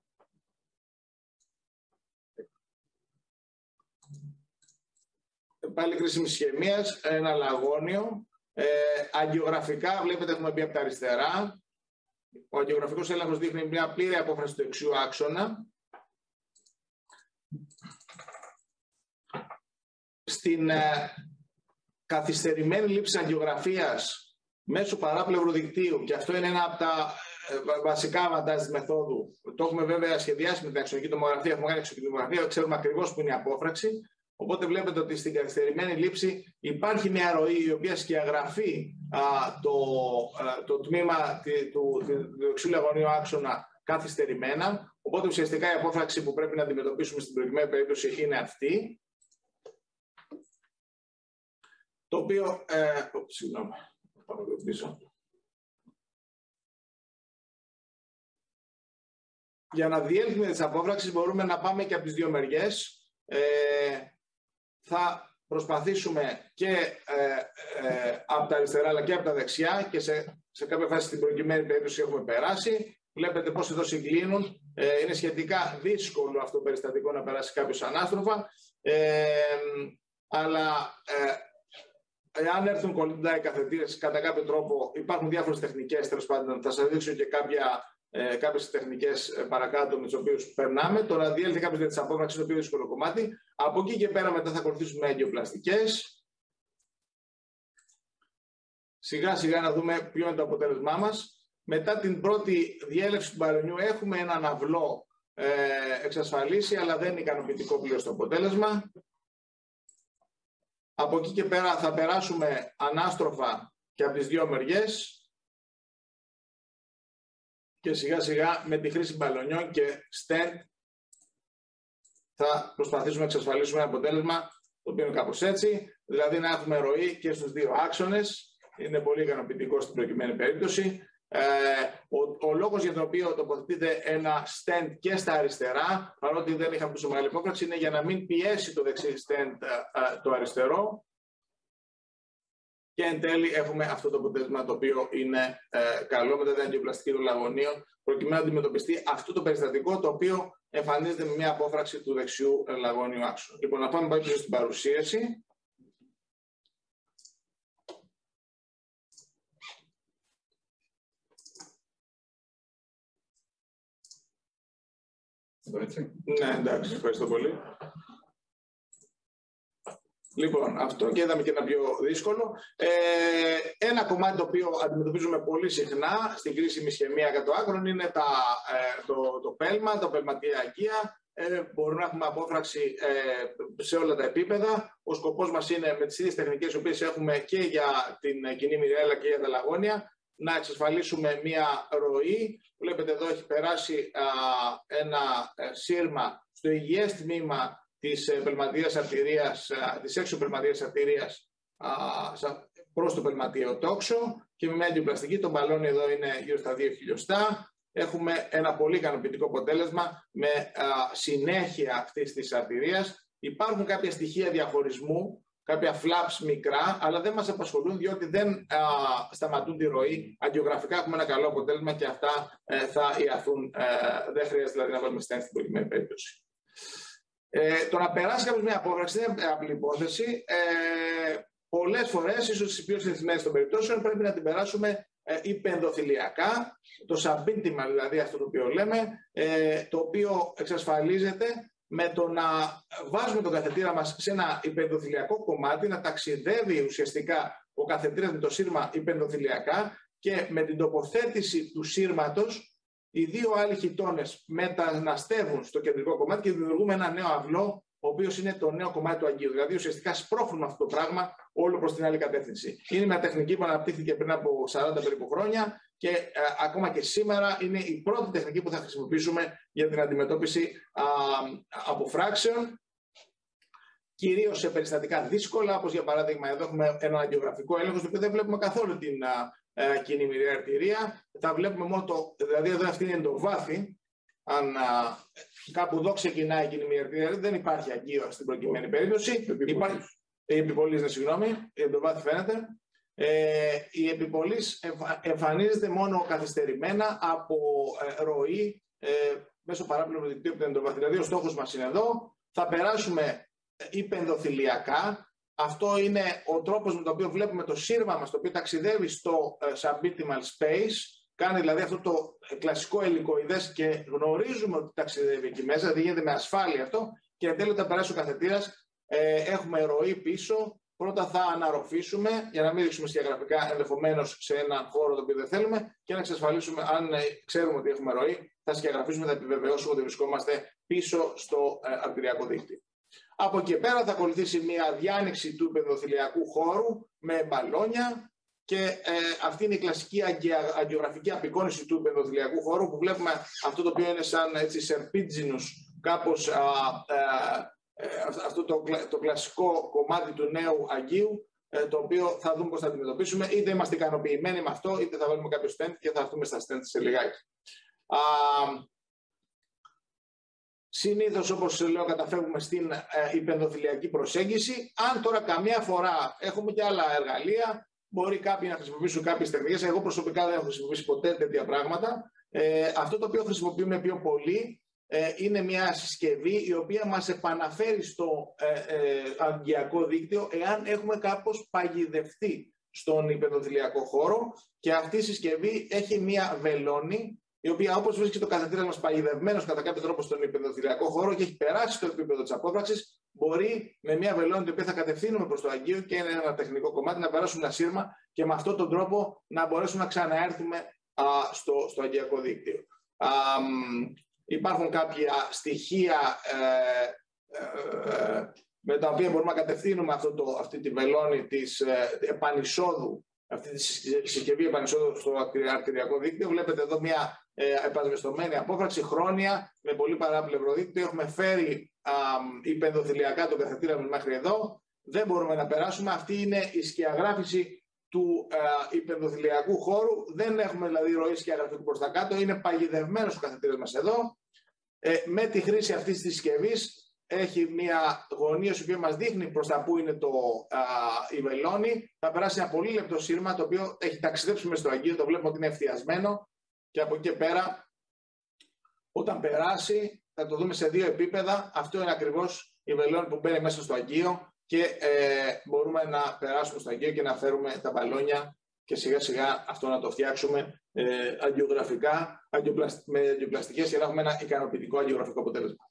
A: Πάλι κρίσιμη ισχυμίας, ένα λαγόνιο. Ε, αγγιογραφικά, βλέπετε, έχουμε μπει από τα αριστερά. Ο αγγιογραφικός έλεγχος δείχνει μια πλήρη απόφραση του δεξιού άξονα. Στην ε, καθυστερημένη λήψη αγγιογραφίας μέσω παράπλευρου δικτύου, και αυτό είναι ένα από τα ε, βασικά αβαντάζ της μεθόδου. Το έχουμε βέβαια σχεδιάσει με την αξιολογική τομογραφία, έχουμε κάνει αξιολογική τομογραφία, ξέρουμε ακριβώς που είναι η απόφραξη. Οπότε βλέπετε ότι στην καθυστερημένη λήψη υπάρχει μια ροή η οποία σκιαγραφεί α, το, α, το τμήμα του, του δεξιού λαγωνίου άξονα καθυστερημένα. Οπότε ουσιαστικά η απόφραξη που πρέπει να αντιμετωπίσουμε στην προηγουμένη περίπτωση είναι αυτή. Το οποίο... Ε, ο, συγγνώμη, πάμε εδώ πίσω. Για να διέλθουμε τις απόφραξεις μπορούμε να πάμε και από τις δύο μεριές. Ε, θα προσπαθήσουμε και ε, ε, από τα αριστερά αλλά και από τα δεξιά, και σε, σε κάποια φάση στην προηγουμένη περίπτωση έχουμε περάσει. Βλέπετε πώς εδώ συγκλίνουν. Ε, είναι σχετικά δύσκολο αυτό το περιστατικό να περάσει κάποιος ανάστροφα. Ε, αλλά ε, εάν έρθουν κοντά οι καθετήρες, κατά κάποιο τρόπο υπάρχουν διάφορες τεχνικές, τέλος πάντων, θα σας δείξω και κάποια, ε, κάποιες τεχνικές παρακάτω με τις οποίες περνάμε. Τώρα διέλθει κάποιος για τις απόφραξης, το οποίο είναι δύσκολο κομμάτι. Από εκεί και πέρα μετά θα ακολουθήσουμε αγκιοπλαστικές. Σιγά σιγά να δούμε ποιο είναι το αποτέλεσμά μας. Μετά την πρώτη διέλευση του μπαλονιού έχουμε έναν αυλό ε, εξασφαλίσει, αλλά δεν είναι ικανοποιητικό πλέον στο αποτέλεσμα. Από εκεί και πέρα θα περάσουμε ανάστροφα και από τις δύο μεριές και σιγά σιγά με τη χρήση μπαλονιών και stand θα προσπαθήσουμε να εξασφαλίσουμε ένα αποτέλεσμα το οποίο είναι κάπως έτσι, δηλαδή να έχουμε ροή και στους δύο άξονες. Είναι πολύ ικανοποιητικό στην προκειμένη περίπτωση. Ε, ο, ο λόγος για τον οποίο τοποθετείται ένα stand και στα αριστερά, παρότι δεν είχαμε τόσο μεγάλη υπόφραξη, είναι για να μην πιέσει το δεξί stand ε, το αριστερό. Και εν τέλει έχουμε αυτό το αποτέλεσμα το οποίο είναι ε, καλό μετά την αγκιοπλαστική των λαγωνίων, προκειμένου να αντιμετωπιστεί αυτό το περιστατικό το οποίο εμφανίζεται με μια απόφραξη του δεξιού λαγώνιου άξονα. Λοιπόν, να πάμε πίσω στην παρουσίαση. Ναι, εντάξει, ευχαριστώ πολύ. Λοιπόν, αυτό και είδαμε και ένα πιο δύσκολο. Ε, ένα κομμάτι το οποίο αντιμετωπίζουμε πολύ συχνά στην κρίσιμη ισχυμία κατά το άκρον είναι τα, ε, το, το πέλμα, το πελματία αγκία. Ε, μπορούμε να έχουμε απόφραξη ε, σε όλα τα επίπεδα. Ο σκοπός μας είναι με τις ίδιες τεχνικές οι οποίες έχουμε και για την κοινή μυριέλα και για τα λαγόνια να εξασφαλίσουμε μία ροή. Βλέπετε εδώ έχει περάσει α, ένα α, σύρμα στο υγιές τμήμα της πελματίας αρτηρίας, α, της έξω πελματίας αρτηρίας α, προς το πελματίο τόξο και με μια αγκιοπλαστική. Το μπαλόνι εδώ είναι γύρω στα δύο χιλιοστά. Έχουμε ένα πολύ ικανοποιητικό αποτέλεσμα με α, συνέχεια αυτής της αρτηρίας. Υπάρχουν κάποια στοιχεία διαχωρισμού, κάποια flaps μικρά, αλλά δεν μας απασχολούν διότι δεν α, σταματούν τη ροή. Αγκιογραφικά έχουμε ένα καλό αποτέλεσμα και αυτά ε, θα ιαθούν. Ε, δεν χρειάζεται δηλαδή να βάλουμε στέντη στην προκειμένη περίπτωση. Ε, το να περάσει κάποιος μια απόφραξη δεν είναι απλή υπόθεση. Ε, πολλές φορές, ίσως στις πιο συνηθισμένες των περιπτώσεων, πρέπει να την περάσουμε ε, υπενδοθυλιακά, το subintimal δηλαδή αυτό το οποίο λέμε, ε, το οποίο εξασφαλίζεται με το να βάζουμε τον καθετήρα μας σε ένα υπενδοθυλιακό κομμάτι, να ταξιδεύει ουσιαστικά ο καθετήρας με το σύρμα υπενδοθυλιακά και με την τοποθέτηση του σύρματος οι δύο άλλοι χιτώνες μεταναστεύουν στο κεντρικό κομμάτι και δημιουργούμε ένα νέο αυλό, ο οποίος είναι το νέο κομμάτι του αγκίου. Δηλαδή ουσιαστικά σπρώχνουμε αυτό το πράγμα όλο προς την άλλη κατεύθυνση. Είναι μια τεχνική που αναπτύχθηκε πριν από σαράντα περίπου χρόνια και ε, ακόμα και σήμερα είναι η πρώτη τεχνική που θα χρησιμοποιήσουμε για την αντιμετώπιση α, αποφράξεων. Κυρίως σε περιστατικά δύσκολα, όπως για παράδειγμα εδώ έχουμε ένα αγκιογραφικό έλεγχο, στο οποίο δεν βλέπουμε καθόλου την α, κοινή μυριαία αρτηρία. Θα βλέπουμε μόνο το, δηλαδή εδώ αυτή είναι εντοβάθη. Αν α, κάπου εδώ ξεκινάει η κοινή μυριαία αρτηρία, δεν υπάρχει αγκείο στην προκειμένη περίπτωση. Υπάρχει, η επιπολής, ναι, συγγνώμη, η εντοβάθη φαίνεται. Ε, η επιπολής εμφανίζεται μόνο καθυστερημένα από ε, ροή ε, μέσω παράπλευρου δικτύου από την εντοβάθη. Δηλαδή ο στόχος μας είναι εδώ. Θα περάσουμε υπενδοθυλιακά. Αυτό είναι ο τρόπος με τον οποίο βλέπουμε το σύρμα μας, το οποίο ταξιδεύει στο uh, subintimal space, κάνει δηλαδή αυτό το κλασικό ελικοειδές και γνωρίζουμε ότι ταξιδεύει εκεί μέσα, δηλαδή γίνεται με ασφάλεια αυτό και εν τέλει όταν περάσει ο καθετήρας ε, έχουμε ροή πίσω. Πρώτα θα αναρροφήσουμε για να μην ρίξουμε σκιαγραφικά ενδεχομένως σε έναν χώρο το οποίο δεν θέλουμε και να εξασφαλίσουμε, αν ε, ξέρουμε ότι έχουμε ροή, θα σκιαγραφίσουμε, θα επιβεβαιώσουμε ότι βρισκόμαστε πίσω στο ε, αρτηριακό δίκτυο. Από εκεί πέρα θα ακολουθήσει μια διάνοιξη του υπενδοθυλιακού χώρου με μπαλόνια και ε, αυτή είναι η κλασική αγκιογραφική απεικόνιση του υπενδοθυλιακού χώρου που βλέπουμε αυτό το οποίο είναι σαν έτσι σερπίτζινους κάπως α, α, ε, αυτό το, το κλασικό κομμάτι του νέου αγκίου ε, το οποίο θα δούμε πώς θα αντιμετωπίσουμε. Είτε είμαστε ικανοποιημένοι με αυτό είτε θα βάλουμε κάποιο στέντ και θα έρθουμε στα στέντ σε λιγάκι. Α, Συνήθως, όπως λέω, καταφεύγουμε στην ε, υπενδοθυλιακή προσέγγιση. Αν τώρα καμιά φορά έχουμε και άλλα εργαλεία, μπορεί κάποιοι να χρησιμοποιήσουν κάποιες τεχνικές. Εγώ προσωπικά δεν έχω χρησιμοποιήσει ποτέ τέτοια πράγματα. Ε, αυτό το οποίο χρησιμοποιούμε πιο πολύ ε, είναι μια συσκευή η οποία μας επαναφέρει στο ε, ε, αγκιακό δίκτυο εάν έχουμε κάπως παγιδευτεί στον υπενδοθηλιακό χώρο, και αυτή η συσκευή έχει μια βελόνη η οποία, όπως βρίσκει το καθετήρας μας παγιδευμένος κατά κάποιο τρόπο στον υπενδοθηλιακό χώρο και έχει περάσει το επίπεδο της απόφραξης, μπορεί με μια βελόνη την οποία θα κατευθύνουμε προς το αγγείο, και είναι ένα τεχνικό κομμάτι, να περάσουμε ένα σύρμα και με αυτόν τον τρόπο να μπορέσουμε να ξαναέρθουμε α, στο, στο αγκιακό δίκτυο. Α, υπάρχουν κάποια στοιχεία ε, ε, με τα οποία μπορούμε να κατευθύνουμε αυτό το, αυτή τη βελόνη της ε, επανεισόδου, αυτή τη συσκευή επανεισόδου στο αρτηριακό δίκτυο. Βλέπετε εδώ μια ε, επασβεστομένη απόφραξη χρόνια με πολύ παράπλευρο δίκτυο. Έχουμε φέρει υπενδοθηλιακά τον καθετήρα μας μέχρι εδώ. Δεν μπορούμε να περάσουμε. Αυτή είναι η σκιαγράφηση του ε, υπενδοθηλιακού χώρου. Δεν έχουμε δηλαδή ροή σκιαγραφικού προς τα κάτω. Είναι παγιδευμένος ο καθετήρας μας εδώ. Ε, με τη χρήση αυτής της συσκευής έχει μια γωνίωση που μας δείχνει προς τα που είναι το, α, η βελόνη. Θα περάσει ένα πολύ λεπτό σύρμα το οποίο έχει ταξιδέψει μέσα στο αγγείο. Το βλέπουμε ότι είναι ευθιασμένο, και από εκεί και πέρα όταν περάσει θα το δούμε σε δύο επίπεδα. Αυτό είναι ακριβώς η βελόνη που μπαίνει μέσα στο αγγείο, και ε, μπορούμε να περάσουμε στο αγγείο και να φέρουμε τα μπαλόνια και σιγά σιγά αυτό να το φτιάξουμε ε, αγγειογραφικά, αγγειοπλασ... με αγγειοπλαστικές, για να έχουμε ένα ικανοποιητικό αγγειογραφικό αποτέλεσμα.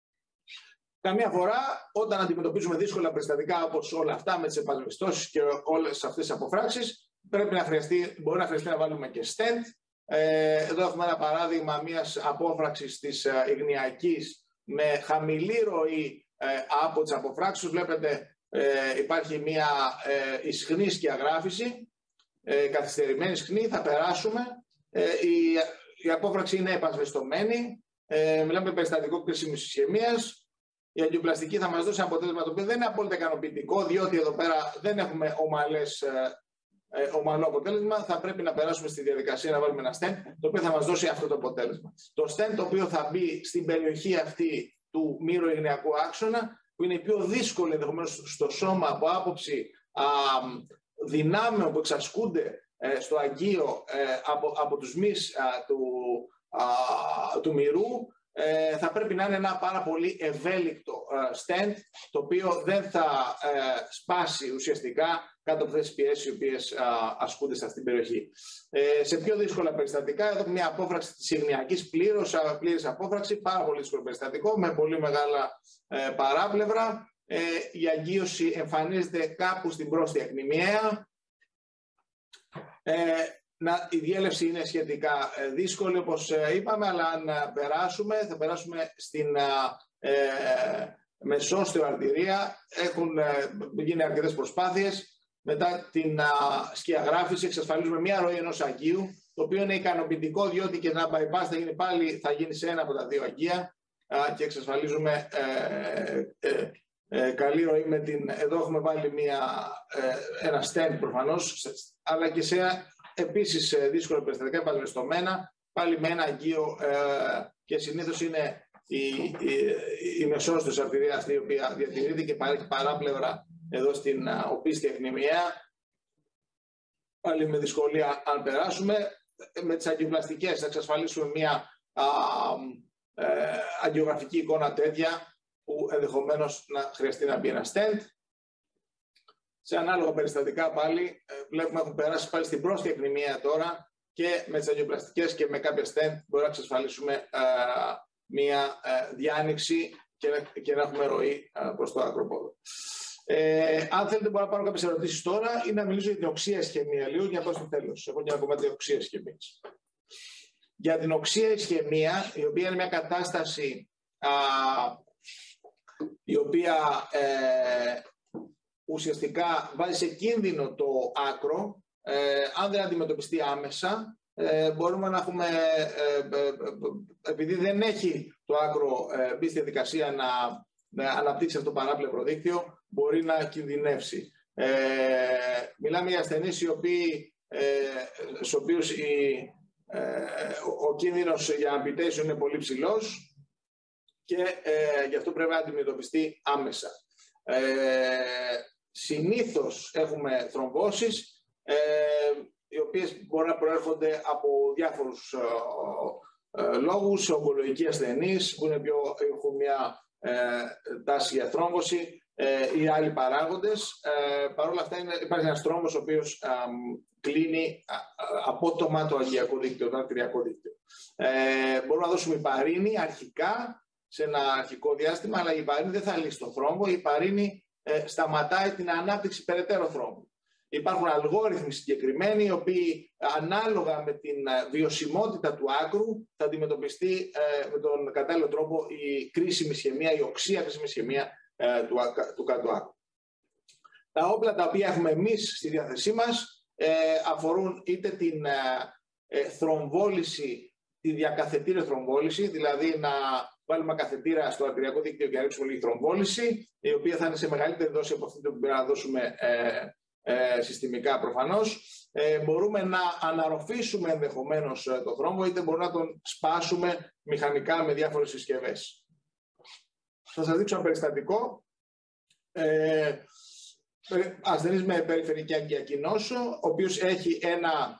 A: Καμιά φορά, όταν αντιμετωπίζουμε δύσκολα περιστατικά όπως όλα αυτά με τις επασβεστώσεις και όλες αυτές τις αποφράξεις, πρέπει να χρειαστεί, μπορεί να χρειαστεί να βάλουμε και stent. Ε, εδώ έχουμε ένα παράδειγμα μιας απόφραξης της ε, ιγνιακής με χαμηλή ροή ε, από τις αποφράξεις. Βλέπετε ε, υπάρχει μια ε, ισχνή σκιαγράφηση, ε, καθυστερημένη ισχνή. Θα περάσουμε. Ε, η, η απόφραξη είναι επασβεστομένη. Ε, μιλάμε περιστατικό κρίσιμης ισχυμίας. Η αγγειοπλαστική θα μας δώσει ένα αποτέλεσμα το οποίο δεν είναι απόλυτα ικανοποιητικό, διότι εδώ πέρα δεν έχουμε ομαλές, ε, ομαλό αποτέλεσμα. Θα πρέπει να περάσουμε στη διαδικασία να βάλουμε ένα stent, το οποίο θα μας δώσει αυτό το αποτέλεσμα. Το stent το οποίο θα μπει στην περιοχή αυτή του μυροϊγνιακού άξονα, που είναι η πιο δύσκολη ενδεχομένως στο σώμα από άποψη α, δυνάμεων που εξασκούνται ε, στο αγγείο ε, από, από τους μυς α, του, α, του μυρού. Ε, θα πρέπει να είναι ένα πάρα πολύ ευέλικτο ε, stent, το οποίο δεν θα ε, σπάσει ουσιαστικά κάτω από αυτές τις πιέσεις οι οποίες ε, ασκούνται σε αυτήν την περιοχή. Ε, σε πιο δύσκολα περιστατικά, εδώ έχουμε μια απόφραξη της ιγνιακής πλήρως, πλήρης απόφραξη, πάρα πολύ δύσκολο περιστατικό, με πολύ μεγάλα ε, παράπλευρα. Ε, η αγγείωση εμφανίζεται κάπου στην πρόστια εκμημιαία. Ε, Να, η διέλευση είναι σχετικά ε, δύσκολη, όπως ε, είπαμε, αλλά αν περάσουμε, θα περάσουμε στην ε, μεσόστιο αρτηρία. Έχουν ε, γίνει αρκετές προσπάθειες. Μετά την ε, σκιαγράφηση εξασφαλίζουμε μια ροή ενός αγγείου, το οποίο είναι ικανοποιητικό, διότι και ένα bypass θα γίνει πάλι, θα γίνει σε ένα από τα δύο αγγεία, ε, και εξασφαλίζουμε ε, ε, ε, καλή ροή με την... Εδώ έχουμε βάλει μια, ε, ένα stent προφανώς, αλλά και σε επίσης δύσκολο περιστατικά επασβεστομένα, πάλι με ένα αγγείο, ε, και συνήθως είναι η, η, η μεσόστιος αρτηρία αυτή η οποία διατηρείται και παρέχει παράπλευρα εδώ στην οπίστια εκμημιαία. Πάλι με δυσκολία αν περάσουμε. Με τις αγγειοπλαστικές θα εξασφαλίσουμε μια α, ε, αγγειογραφική εικόνα τέτοια, που ενδεχομένως να χρειαστεί να μπει ένα stent. Σε ανάλογα περιστατικά πάλι βλέπουμε έχουν περάσει πάλι στην πρόστια εκμημιαία τώρα, και με τις αγγειοπλαστικές και με κάποια stent μπορεί να εξασφαλίσουμε ε, μία ε, διάνοιξη και, και να έχουμε ροή ε, προς το ακροπόδο. Ε, αν θέλετε μπορώ να πάρω κάποιες ερωτήσεις τώρα ή να μιλήσω για την οξεία ισχαιμία λίγο για να πάω στο τέλος. Έχω μια κομμάτι οξεία ισχαιμίας. Για την οξεία ισχαιμία, η οποία είναι μια κατάσταση α, η οποία ε, ουσιαστικά βάζει σε κίνδυνο το άκρο, ε, αν δεν αντιμετωπιστεί άμεσα, ε, μπορούμε να έχουμε, ε, ε, ε, επειδή δεν έχει το άκρο ε, μπει στη διαδικασία να, να αναπτύξει αυτό το παράπλευρο δίκτυο, μπορεί να κινδυνεύσει. Ε, μιλάμε για ασθενείς οι οποίοι, ε, στους οποίους η, ε, ο, ο κίνδυνος για amputation είναι πολύ ψηλός, και ε, γι' αυτό πρέπει να αντιμετωπιστεί άμεσα. Ε, συνήθως έχουμε θρομβώσεις, ε, οι οποίες μπορεί να προέρχονται από διάφορους, ε, λόγους, ογκολογικοί ασθενείς που είναι πιο, έχουν μια ε, τάση για θρόμβωση ε, ή άλλοι παράγοντες. Ε, Παρ' όλα αυτά είναι, υπάρχει ένας θρόμβος ο οποίος ε, κλείνει α, α, απότομα το αγκιακό δίκτυο, το αρτηριακό δίκτυο. Ε, μπορούμε να δώσουμε ηπαρίνη αρχικά σε ένα αρχικό διάστημα, αλλά η ηπαρίνη δεν θα λύσει το θρόμβο. Η ηπαρίνη ε, σταματάει την ανάπτυξη περαιτέρω θρόμβου. Υπάρχουν αλγόριθμοι συγκεκριμένοι, οι οποίοι ανάλογα με την βιωσιμότητα του άκρου θα αντιμετωπιστεί ε, με τον κατάλληλο τρόπο η κρίσιμη ισχυμία, η οξία κρίσιμη ισχυμία ε, του, του κάτω άκρου. Τα όπλα τα οποία έχουμε εμείς στη διάθεσή μας ε, αφορούν είτε την ε, θρομβόληση, τη διακαθετήρια θρομβόληση, δηλαδή να βάλουμε καθετήρα στο αρτηριακό δίκτυο και να ρίξουμε λίγη θρομβόληση, η οποία θα είναι σε μεγαλύτερη δόση από αυτή που πρέπει να δώσουμε ε, ε, συστημικά προφανώς. Ε, μπορούμε να αναρροφήσουμε ενδεχομένως το θρόμβο, είτε μπορούμε να τον σπάσουμε μηχανικά με διάφορες συσκευές. Θα σας δείξω ένα περιστατικό. Ε, ασθενής με περιφερειακή αγκιακή νόσο, ο οποίος έχει ένα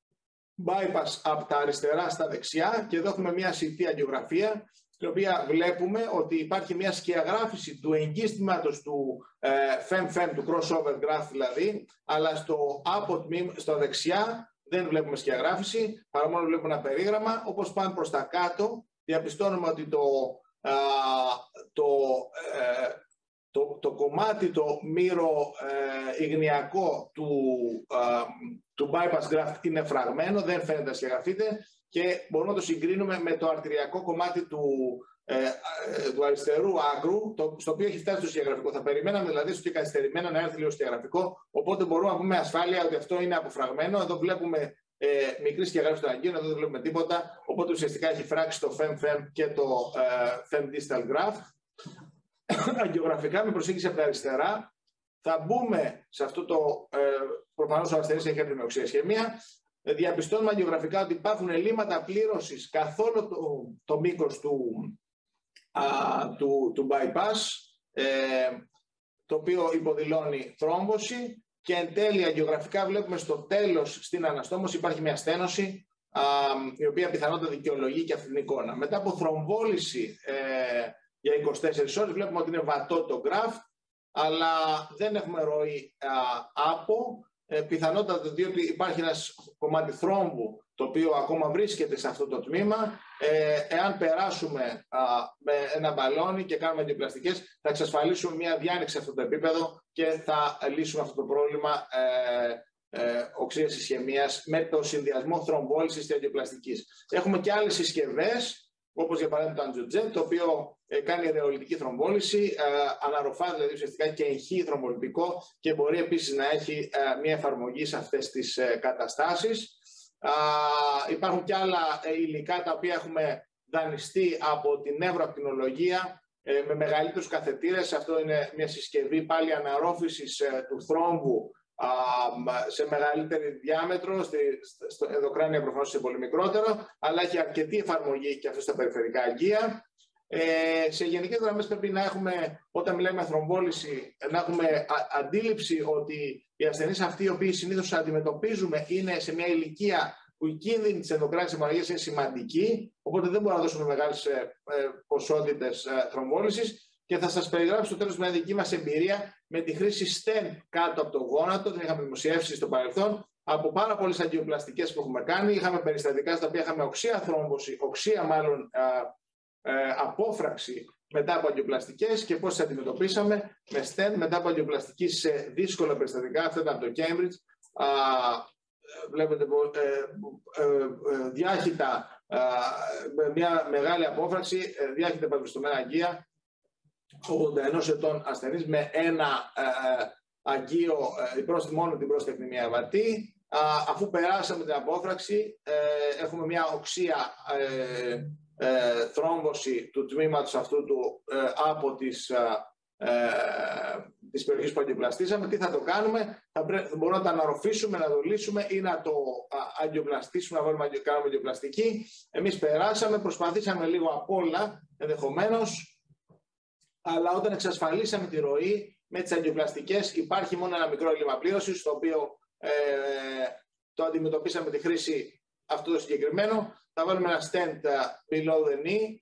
A: bypass από τα αριστερά στα δεξιά και εδώ έχουμε μια σιτή αγγιογραφία στην οποία βλέπουμε ότι υπάρχει μια σκιαγράφηση του εγκύστηματος του ε, φεμ-φεμ, του crossover graph δηλαδή, αλλά στο αποτμήμα, στο δεξιά δεν βλέπουμε σκιαγράφηση, παρά μόνο βλέπουμε ένα περίγραμμα. Όπως πάμε προς τα κάτω, διαπιστώνουμε ότι το, α, το, ε, το, το κομμάτι, το μύρο ε, ιγνιακό του, α, του bypass graft είναι φραγμένο, δεν φαίνεται να σκιαγραφείται και μπορούμε να το συγκρίνουμε με το αρτηριακό κομμάτι του, ε, ε, του αριστερού άκρου, το, στο οποίο έχει φτάσει το σκιαγραφικό. Θα περιμέναμε δηλαδή στο και καθυστερημένα να έρθει λίγο σκιαγραφικό, οπότε μπορούμε να πούμε με ασφάλεια ότι αυτό είναι αποφραγμένο. Εδώ βλέπουμε ε, μικρή σκιαγράφηση των αγκίων, εδώ δεν βλέπουμε τίποτα, οπότε ουσιαστικά έχει φράξει το φεμ-φεμ και το ε, fem-distal graft. Αγκιογραφικά με προσέγγιση από τα αριστερά θα μπούμε σε αυτό το, ε, προφανώς ο ασθενής έχει έρθει με οξία ισχυμία. Διαπιστώνουμε αγκιογραφικά ότι υπάρχουν ελλείμματα πλήρωσης καθ' όλο το, το μήκος του, α, του, του bypass, ε, το οποίο υποδηλώνει θρόμβωση και εν τέλει αγκιογραφικά βλέπουμε στο τέλος στην αναστόμωση υπάρχει μια στένωση α, η οποία πιθανότατα δικαιολογεί και αυτή την εικόνα. Μετά από θρομβόληση ε, για είκοσι τέσσερις ώρες βλέπουμε ότι είναι βατό το γκραφ, αλλά δεν έχουμε ροή α, από, ε, πιθανότατα διότι υπάρχει ένας κομμάτι θρόμβου το οποίο ακόμα βρίσκεται σε αυτό το τμήμα. Ε, εάν περάσουμε α, με ένα μπαλόνι και κάνουμε αντιπλαστικές, θα εξασφαλίσουμε μια διάνοιξη σε αυτό το επίπεδο και θα λύσουμε αυτό το πρόβλημα ε, ε, οξείας ισχυμίας με το συνδυασμό θρομβόλησης και αντιπλαστικής. Έχουμε και άλλες συσκευές, όπως για παράδειγμα το Angiojet, το οποίο ε, κάνει ρεολιτική θρομβόληση, ε, αναρροφά δηλαδή ουσιαστικά και εγχύει θρομβολιτικό και μπορεί επίσης να έχει ε, μια εφαρμογή σε αυτές τις ε, καταστάσεις. Ε, υπάρχουν και άλλα ε, υλικά τα οποία έχουμε δανειστεί από την νευροακτινολογία ε, με μεγαλύτερους καθετήρες. Αυτό είναι μια συσκευή πάλι αναρρόφησης ε, του θρόμβου σε μεγαλύτερη διάμετρο, στο ενδοκράνια προφανώς είναι πολύ μικρότερο, αλλά έχει αρκετή εφαρμογή και αυτό στα περιφερικά αγκία. Ε, σε γενικές γραμμές πρέπει να έχουμε, όταν μιλάμε θρομβόληση, να έχουμε αντίληψη ότι οι ασθενείς αυτοί οι οποίοι συνήθως αντιμετωπίζουμε είναι σε μια ηλικία που η κίνδυνη της ενδοκράνιας αιμορραγίας είναι σημαντική, οπότε δεν μπορούμε να δώσουμε μεγάλες ε, ε, ποσότητες ε, θρομβόλησης. Και θα σας περιγράψω στο τέλος μια δική μας εμπειρία με τη χρήση stent κάτω από το γόνατο. Την είχαμε δημοσιεύσει στο παρελθόν από πάρα πολλές αγκιοπλαστικές που έχουμε κάνει. Είχαμε περιστατικά στα οποία είχαμε οξία θρόμβωση, οξία μάλλον α, α, απόφραξη μετά από αγκιοπλαστικές και πώς τις αντιμετωπίσαμε με stent μετά από αγκιοπλαστική σε δύσκολα περιστατικά. Αυτό ήταν από το Cambridge. Α, βλέπετε ε, ε, ε, διάχυτα, α, με μια μεγάλη απόφραξη, ε, διάχυτα παντρεστομένα αγκία. ογδόντα ενός ετών ασθενής με ένα ε, αγκείο, ε, μόνο την πρόσθετη μία βατή. Α, αφού περάσαμε την απόφραξη, ε, έχουμε μια οξία ε, ε, θρόμβωση του τμήματος αυτού του ε, από τις, ε, τις περιοχές που αγκιοπλαστήσαμε. Τι θα το κάνουμε? Θα, πρέ, θα μπορούμε να το αναρροφήσουμε, να το λύσουμε ή να το αγκιοπλαστήσουμε, να βάλουμε, κάνουμε αγκιοπλαστική. Εμείς περάσαμε, προσπαθήσαμε λίγο απ' όλα ενδεχομένως, αλλά όταν εξασφαλίσαμε τη ροή με τις αγκιοπλαστικές υπάρχει μόνο ένα μικρό έλλειμμα πλήρωσης, το οποίο ε, το αντιμετωπίσαμε με τη χρήση αυτό το συγκεκριμένο, θα βάλουμε ένα stent below the knee,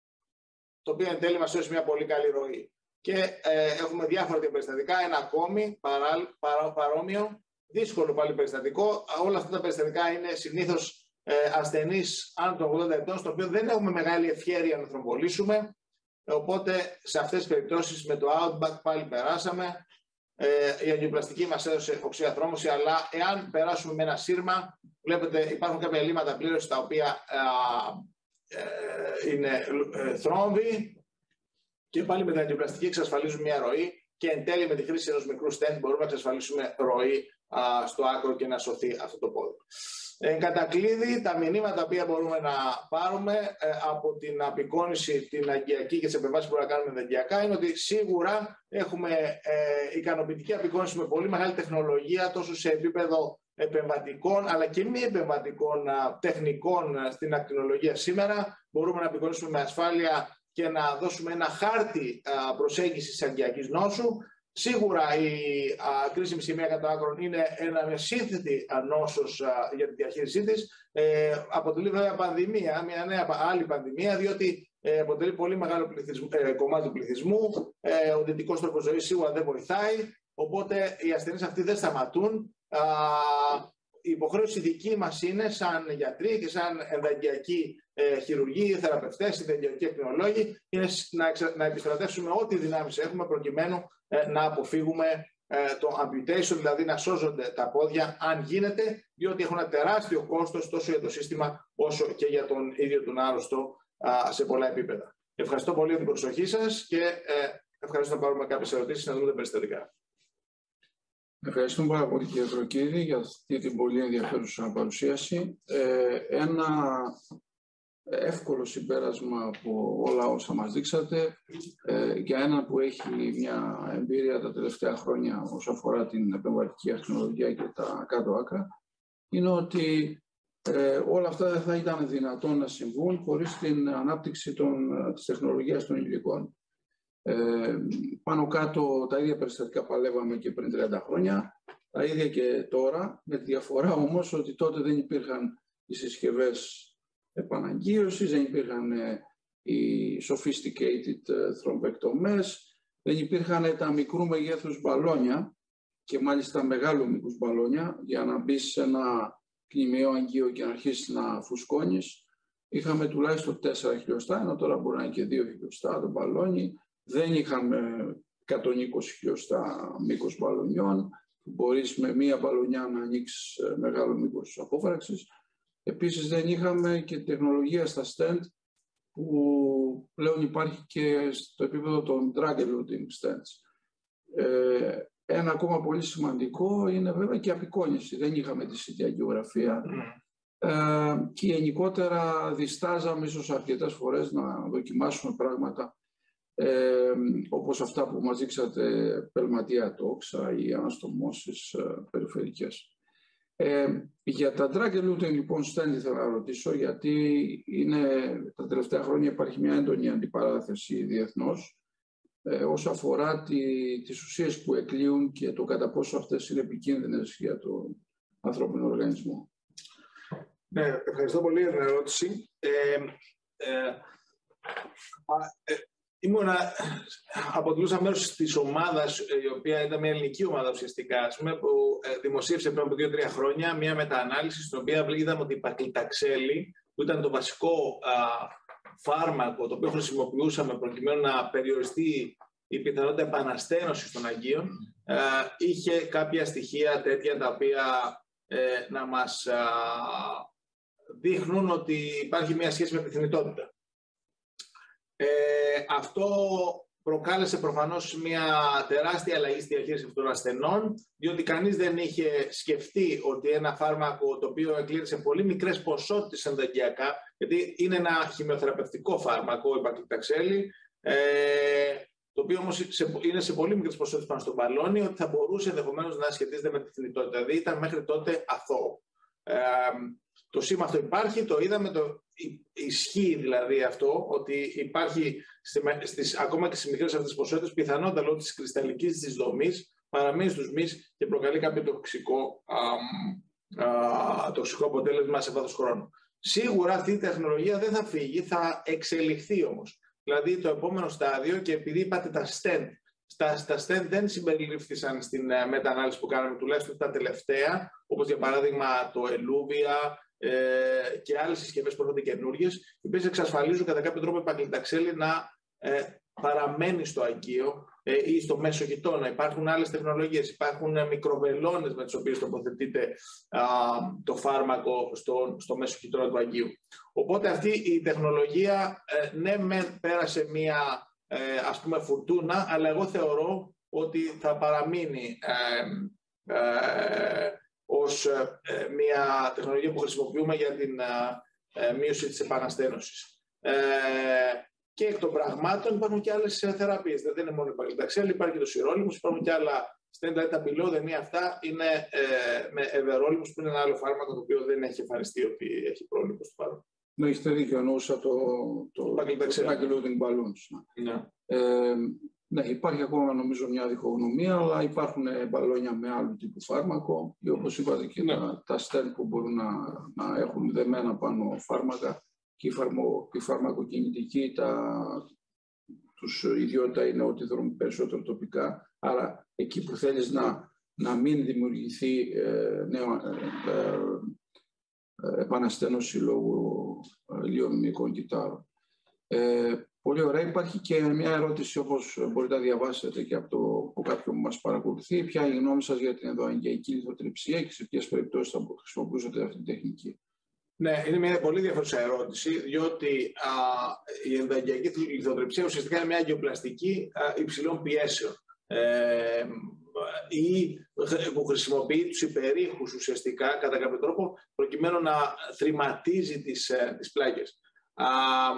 A: το οποίο εν τέλει μας δώσει μια πολύ καλή ροή. Και ε, έχουμε διάφορα περιστατικά, ένα ακόμη παρά, παρά, παρόμοιο, δύσκολο πάλι περιστατικό. Όλα αυτά τα περιστατικά είναι συνήθως ε, ασθενείς άνω των ογδόντα ετών, στο οποίο δεν έχουμε μεγάλη ευχέρεια να θρομβολήσουμε. Οπότε σε αυτές τις περιπτώσεις με το Outback πάλι περάσαμε. Ε, η αγγιοπλαστική μας έδωσε οξυαθρόμωση, αλλά εάν περάσουμε με ένα σύρμα, βλέπετε υπάρχουν κάποια ελλείμματα πλήρωσης τα οποία ε, ε, είναι ε, θρόμβοι, και πάλι με την αγγιοπλαστική εξασφαλίζουμε μια ροή, και εν τέλει με τη χρήση ενός μικρού stent μπορούμε να εξασφαλίσουμε ροή α, στο άκρο και να σωθεί αυτό το πόδι. Εν κατακλείδη, τα μηνύματα τα οποία μπορούμε να πάρουμε ε, από την απεικόνηση, την αγκιακή και τις επεμβάσεις που μπορούμε να κάνουμε ενδαγκιακά είναι ότι σίγουρα έχουμε ε, ικανοποιητική απεικόνηση με πολύ μεγάλη τεχνολογία, τόσο σε επίπεδο επεμβατικών αλλά και μη επεμβατικών α, τεχνικών α, στην ακτινολογία σήμερα. Μπορούμε να απεικονίσουμε με ασφάλεια και να δώσουμε ένα χάρτη α, προσέγγισης αγκιακής νόσου. Σίγουρα η α, κρίσιμη ισχυμία κατά άκρων είναι ένα σύνθετη νόσος α, για τη διαχείρισή της. Ε, αποτελεί βέβαια πανδημία, μια νέα άλλη πανδημία, διότι ε, αποτελεί πολύ μεγάλο πληθυσμ, ε, κομμάτι του πληθυσμού. Ε, ο δυτικός τρόπος ζωής σίγουρα δεν βοηθάει, οπότε οι ασθενείς αυτοί δεν σταματούν. Α, η υποχρέωση δική μας είναι, σαν γιατροί και σαν ενδαγκιακοί ε, χειρουργοί, θεραπευτές, ενδαγκιακοί ακτινολόγοι, είναι να, εξα, να επιστρατεύσουμε ό,τι δυνάμεις έχουμε προκειμένου ε, να αποφύγουμε ε, το amputation, δηλαδή να σώζονται τα πόδια αν γίνεται, διότι έχουν ένα τεράστιο κόστος τόσο για το σύστημα όσο και για τον ίδιο τον άρρωστο α, σε πολλά επίπεδα. Ευχαριστώ πολύ για την προσοχή σας και ε, ευχαριστώ να πάρουμε κάποιες ερωτήσεις να δούμε τα περιστατικά.
C: Ευχαριστούμε πάρα πολύ, κύριε Κροκίδη, για αυτή την πολύ ενδιαφέρουσα παρουσίαση. Ε, ένα εύκολο συμπέρασμα από όλα όσα μας δείξατε, ε, για έναν που έχει μια εμπειρία τα τελευταία χρόνια όσον αφορά την επεμβατική ακτινολογία και τα κάτω άκρα, είναι ότι ε, όλα αυτά δεν θα ήταν δυνατόν να συμβούν χωρίς την ανάπτυξη των, της τεχνολογίας των υλικών. Ε, πάνω κάτω τα ίδια περιστατικά παλεύαμε και πριν τριάντα χρόνια, τα ίδια και τώρα, με τη διαφορά όμως ότι τότε δεν υπήρχαν οι συσκευές επαναγγείωσης, δεν υπήρχαν ε, οι sophisticated ε, θρομβεκτομές, δεν υπήρχαν τα μικρού μεγέθους μπαλόνια και μάλιστα μεγάλου μικρούς μπαλόνια για να μπει σε ένα πνημιαίο αγγείο και να αρχίσει να φουσκώνεις. Είχαμε τουλάχιστον τέσσερα χιλιοστά, ενώ τώρα μπορεί να είναι και δύο χιλιοστά το μπαλόνι. Δεν είχαμε εκατόν είκοσι χιλιοστά μήκος μπαλονιών, που μπορείς με μία μπαλονιά να ανοίξεις μεγάλο μήκος απόφραξης. Επίσης δεν είχαμε και τεχνολογία στα stent που πλέον υπάρχει και στο επίπεδο των drug eluting stents. Ε, ένα ακόμα πολύ σημαντικό είναι βέβαια και η απεικόνηση. Δεν είχαμε τη σι τι αγγιογραφία mm. ε, και γενικότερα διστάζαμε ίσως αρκετές φορές να δοκιμάσουμε πράγματα Ε, όπως αυτά που μας δείξατε, πελματεία τόξα ή αναστομώσεις ε, περιφερικές. Ε, για τα drug eluting λοιπόν stent ήθελα να ρωτήσω, γιατί είναι, τα τελευταία χρόνια υπάρχει μια έντονη αντιπαράθεση διεθνώς ε, όσο αφορά τη, τις ουσίες που εκλείουν και το κατά πόσο αυτές είναι επικίνδυνες για τον ανθρώπινο οργανισμό.
A: Ναι, ευχαριστώ πολύ για την ερώτηση. Ε, ε, ε, Ήμουνα, αποτελούσα μέρος της ομάδας, η οποία ήταν μια ελληνική ομάδα ουσιαστικά, που δημοσίευσε πριν από δύο-τρία χρόνια μια μεταανάλυση, στην οποία είδαμε ότι η πακλιταξέλη, που ήταν το βασικό α, φάρμακο το οποίο χρησιμοποιούσαμε προκειμένου να περιοριστεί η πιθανότητα επαναστένωσης των αγγείων, α, είχε κάποια στοιχεία τέτοια τα οποία ε, να μας α, δείχνουν ότι υπάρχει μια σχέση με επιθυμητότητα. Ε, αυτό προκάλεσε προφανώς μια τεράστια αλλαγή στη διαχείριση αυτών των ασθενών, διότι κανείς δεν είχε σκεφτεί ότι ένα φάρμακο το οποίο εκλείρει σε πολύ μικρές ποσότητες ενδαγκιακά, γιατί είναι ένα χημειοθεραπευτικό φάρμακο, η πακλιταξέλη, ε, το οποίο όμως είναι σε πολύ μικρές ποσότητες πάνω στο μπαλόνι, ότι θα μπορούσε ενδεχομένως να σχετίζεται με τη θνητότητα. Δηλαδή ήταν μέχρι τότε αθώο. Ε, Το σήμα αυτό υπάρχει, το είδαμε, το ισχύει δηλαδή αυτό, ότι υπάρχει στις, ακόμα και στις μικρές αυτές ποσότητες πιθανότητα λόγω της κρυσταλλικής της δομής παραμένει στους μυς και προκαλεί κάποιο τοξικό α, α, τοξικό αποτέλεσμα σε βάθος χρόνου. Σίγουρα αυτή η τεχνολογία δεν θα φύγει, θα εξελιχθεί όμως. Δηλαδή το επόμενο στάδιο, και επειδή είπατε τα stent, στα, στα stent δεν συμπεριλήφθησαν στην uh, μετα-ανάλυση που κάναμε, τουλάχιστον τα τελευταία, όπως για παράδειγμα το Eluvia ε, και άλλες συσκευές που έρχονται καινούργιες, οι οποίες εξασφαλίζουν κατά κάποιο τρόπο η παγκληταξέλη να ε, παραμένει στο αγκείο ε, ή στο μέσο γειτόνα. Υπάρχουν άλλες τεχνολογίες, υπάρχουν ε, μικροβελώνες με τις οποίες τοποθετείται α, το φάρμακο στο, στο μέσο γειτόνα του αγκείου. Οπότε αυτή η τεχνολογία ε, ναι με πέρασε μία ε, ας πούμε φουρτούνα, αλλά εγώ θεωρώ ότι θα παραμείνει ε, ε, ως ε, μία τεχνολογία που χρησιμοποιούμε για την ε, μείωση της επαναστένωσης. Ε, και εκ των πραγμάτων υπάρχουν και άλλες θεραπείες. Δεν είναι μόνο η παγκληταξέλη, υπάρχει και το σιρόλιμος, υπάρχουν και άλλα στέντα, τα πυλώδεν ή αυτά είναι ε, με ευερόλιμος, που είναι ένα άλλο φάρμακο το οποίο δεν έχει εμφανιστεί ότι έχει πρόβλημα στο παρόν.
C: Ναι, έχετε δίκιο, εννοούσα το, το backloading balloons.
A: Ναι.
C: Ε, ναι, υπάρχει ακόμα νομίζω μια διχογνωμία, αλλά υπάρχουν μπαλόνια με άλλου τύπου φάρμακο ή όπως είπατε και ναι. τα, τα στέλ που μπορούν να, να έχουν δεμένα πάνω φάρμακα και η, φαρμο, η φαρμακοκινητική, τα, τους ιδιότητα είναι ότι δρούν περισσότερο τοπικά, άρα εκεί που θέλεις να, να μην δημιουργηθεί ε, νέο, ε, ε, ε, επαναστένωση λόγω ε, λιονομικών κυτάρων. Ε, Πολύ ωραία. Υπάρχει και μια ερώτηση, όπως μπορείτε να διαβάσετε και από, το, από κάποιον που μας παρακολουθεί. Ποια είναι η γνώμη σας για την ενδοαγγειακή λιθοτριψία και σε ποιες περιπτώσεις θα χρησιμοποιούσατε αυτή την τεχνική?
A: Ναι, είναι μια πολύ διαφορετική ερώτηση, διότι α, η ενδοαγγειακή λιθοτριψία ουσιαστικά είναι μια αγγιοπλαστική α, υψηλών πιέσεων ε, ή που χρησιμοποιεί τους υπερήχους ουσιαστικά κατά κάποιο τρόπο προκειμένου να θρηματίζει τις, τις πλάκες. Α,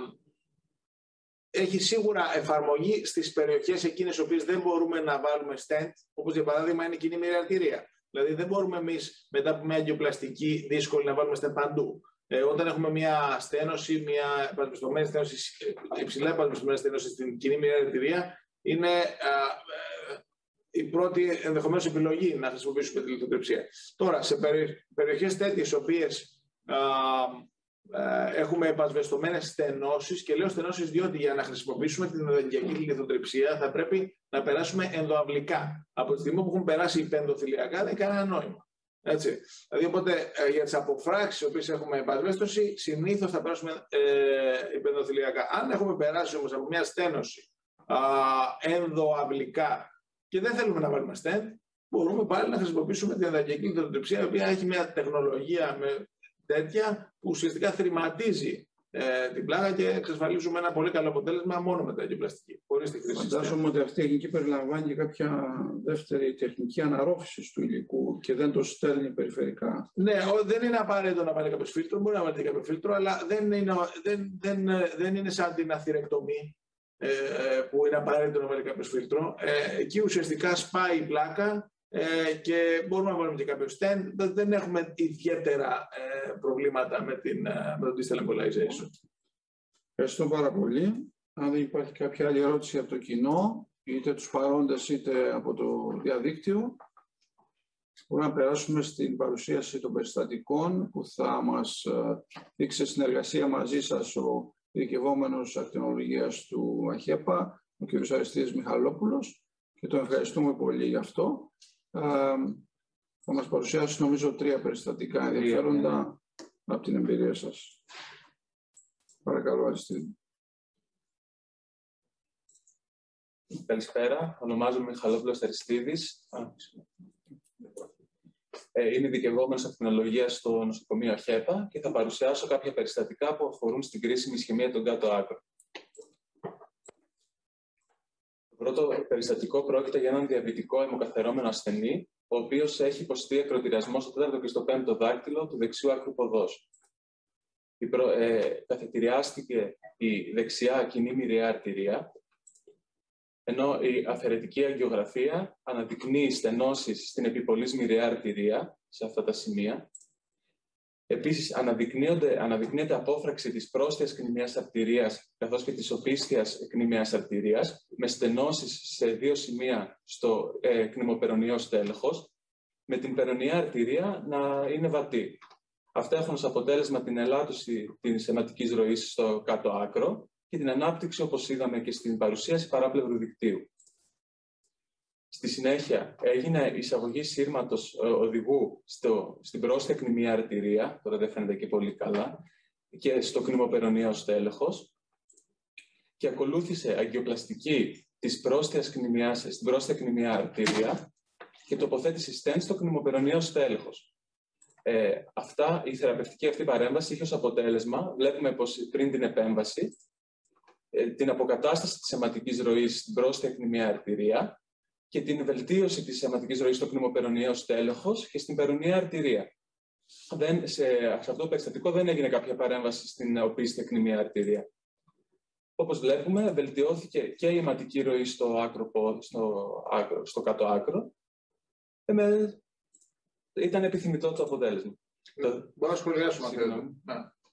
A: Έχει σίγουρα εφαρμογή στις περιοχές εκείνες στις οποίες δεν μπορούμε να βάλουμε stent, όπως για παράδειγμα είναι η κοινή μοιραία αρτηρία. Δηλαδή δεν μπορούμε εμείς μετά από μια αγγιοπλαστική δύσκολη να βάλουμε stent παντού. Ε, όταν έχουμε μια στένωση, μια επαναπιστωμένη στένωση, υψηλά επαναπιστωμένη στένωση στην κοινή μοιραία αρτηρία, είναι α, ε, η πρώτη ενδεχομένως επιλογή να χρησιμοποιήσουμε τη λιθοτριψία. Τώρα, σε περιοχές τέτοιες, οποίες α, έχουμε επασβεστομένες στενώσεις, και λέω στενώσεις διότι για να χρησιμοποιήσουμε την ενδοαγγειακή λιθοτριψία θα πρέπει να περάσουμε ενδοαυλικά. Από τη στιγμή που έχουν περάσει υπενδοθηλιακά δεν έχει κανένα νόημα. Έτσι. Δηλαδή, οπότε για τις αποφράξεις οι οποίες έχουμε επασβέστωση, συνήθως θα περάσουμε ε, υπενδοθηλιακά. Αν έχουμε περάσει όμως από μια στένωση α, ενδοαυλικά και δεν θέλουμε να βάλουμε stent, μπορούμε πάλι να χρησιμοποιήσουμε την ενδοαγγειακή λιθοτριψία, η οποία έχει μια τεχνολογία με τέτοια που ουσιαστικά θρηματίζει ε, την πλάκα και εξασφαλίζουμε ένα πολύ καλό αποτέλεσμα μόνο με την αγγιοπλαστική.
C: Φαντάζομαι ότι αυτή η τεχνική περιλαμβάνει και κάποια δεύτερη τεχνική αναρρόφηση του υλικού και δεν το στέλνει περιφερικά.
A: Ναι, δεν είναι απαραίτητο να βάλει κάποιο φίλτρο, μπορεί να βάλει κάποιο φίλτρο, αλλά δεν είναι, δεν, δεν, δεν είναι σαν την αθυρεκτομή ε, που είναι απαραίτητο να βάλει κάποιο φίλτρο. Ε, εκεί ουσιαστικά σπάει η πλάκα. Ε, και μπορούμε να βάλουμε και κάποιο stent. Δεν έχουμε ιδιαίτερα ε, προβλήματα με, την, με το distal embolization.
C: Ευχαριστώ πάρα πολύ. Αν δεν υπάρχει κάποια άλλη ερώτηση από το κοινό, είτε τους παρόντες είτε από το διαδίκτυο, μπορούμε να περάσουμε στην παρουσίαση των περιστατικών που θα μας δείξει συνεργασία μαζί σας ο ειδικευόμενος ακτινολογίας του ΑΧΕΠΑ, ο κ. Αριστείδης Μιχαλόπουλος, και τον ευχαριστούμε πολύ γι' αυτό. Uh, θα μας παρουσιάσει νομίζω τρία περιστατικά ενδιαφέροντα από την εμπειρία σας. Παρακαλώ, Αριστείδη.
D: Καλησπέρα, ονομάζομαι Μιχαλόπουλος Αριστείδης. Ε, είμαι ειδικευόμενος ακτινολογίας στο νοσοκομείο ΑΧΕΠΑ και θα παρουσιάσω κάποια περιστατικά που αφορούν στην κρίσιμη ισχυμία των κάτω άκρων. Το πρώτο περιστατικό πρόκειται για έναν διαβητικό αιμοκαθαρώμενο ασθενή, ο οποίος έχει υποστεί ακροτηριασμό στο τέταρτο και στο πέμπτο δάκτυλο του δεξιού άκρου ποδός. Προ, ε, καθετηριάστηκε η δεξιά κοινή μοιραία αρτηρία, ενώ η αφαιρετική αγγιογραφία αναδεικνύει στενώσεις στην επιπολής μοιραία αρτηρία σε αυτά τα σημεία. Επίσης, αναδεικνύεται απόφραξη της πρόσθετης κνημιαίας αρτηρίας καθώς και της οπίσθιας κνημιαίας αρτηρίας με στενώσεις σε δύο σημεία στο ε, κνημοπερονιαίο στέλεχος με την περονιαία αρτηρία να είναι βατή. Αυτά έχουν ως αποτέλεσμα την ελάττωση της αιματικής ροής στο κάτω άκρο και την ανάπτυξη, όπως είδαμε και στην παρουσίαση, παράπλευρου δικτύου. Στη συνέχεια έγινε εισαγωγή σύρματος οδηγού στο, στην πρόσθεκνη μία αρτηρία, τώρα δεν φαίνεται και πολύ καλά, και στο κνημοπερονιαίο στέλεχος, και ακολούθησε αγγιοπλαστική της πρόσθεας κνημιάς στην πρόσθεκνη μία αρτηρία και τοποθέτηση στέντ στο κνημοπερονιαίο στέλεχος. Ε, αυτά, η θεραπευτική αυτή παρέμβαση είχε ως αποτέλεσμα, βλέπουμε πως πριν την επέμβαση, ε, την αποκατάσταση της αιματικής ροής στην πρόσθεκνη μία αρτηρία και την βελτίωση της αιματικής ροής στο κνημοπερονιαίο στέλεχος και στην περονιαία αρτηρία. Δεν, σε, σε αυτό το περιστατικό δεν έγινε κάποια παρέμβαση στην οπίστεκνη μία αρτηρία. Όπως βλέπουμε, βελτιώθηκε και η αιματική ροή στο, άκρο, στο, άκρο, στο κάτω άκρο. Ε, με, ήταν επιθυμητό το αποτέλεσμα.
A: Ε, μπορώ να σχολιάσουμε αυτό.
D: Ναι.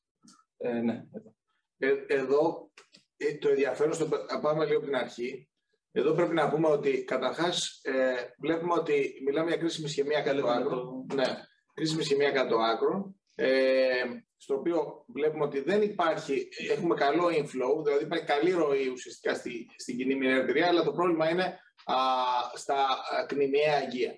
D: Ε, ναι, εδώ.
A: Ε, εδώ το ενδιαφέρον, στο, πάμε λίγο από την αρχή. Εδώ πρέπει να πούμε ότι καταρχάς ε, βλέπουμε ότι μιλάμε για κρίσιμη ισχυμία κάτω άκρο. Το... Ναι, κρίσιμη ισχυμία κάτω άκρο. Ε, στο οποίο βλέπουμε ότι δεν υπάρχει, έχουμε καλό inflow, δηλαδή υπάρχει καλή ροή ουσιαστικά στη, στην κοινή μηνιαία αρτηρία, αλλά το πρόβλημα είναι α, στα κνημιαία αγκία.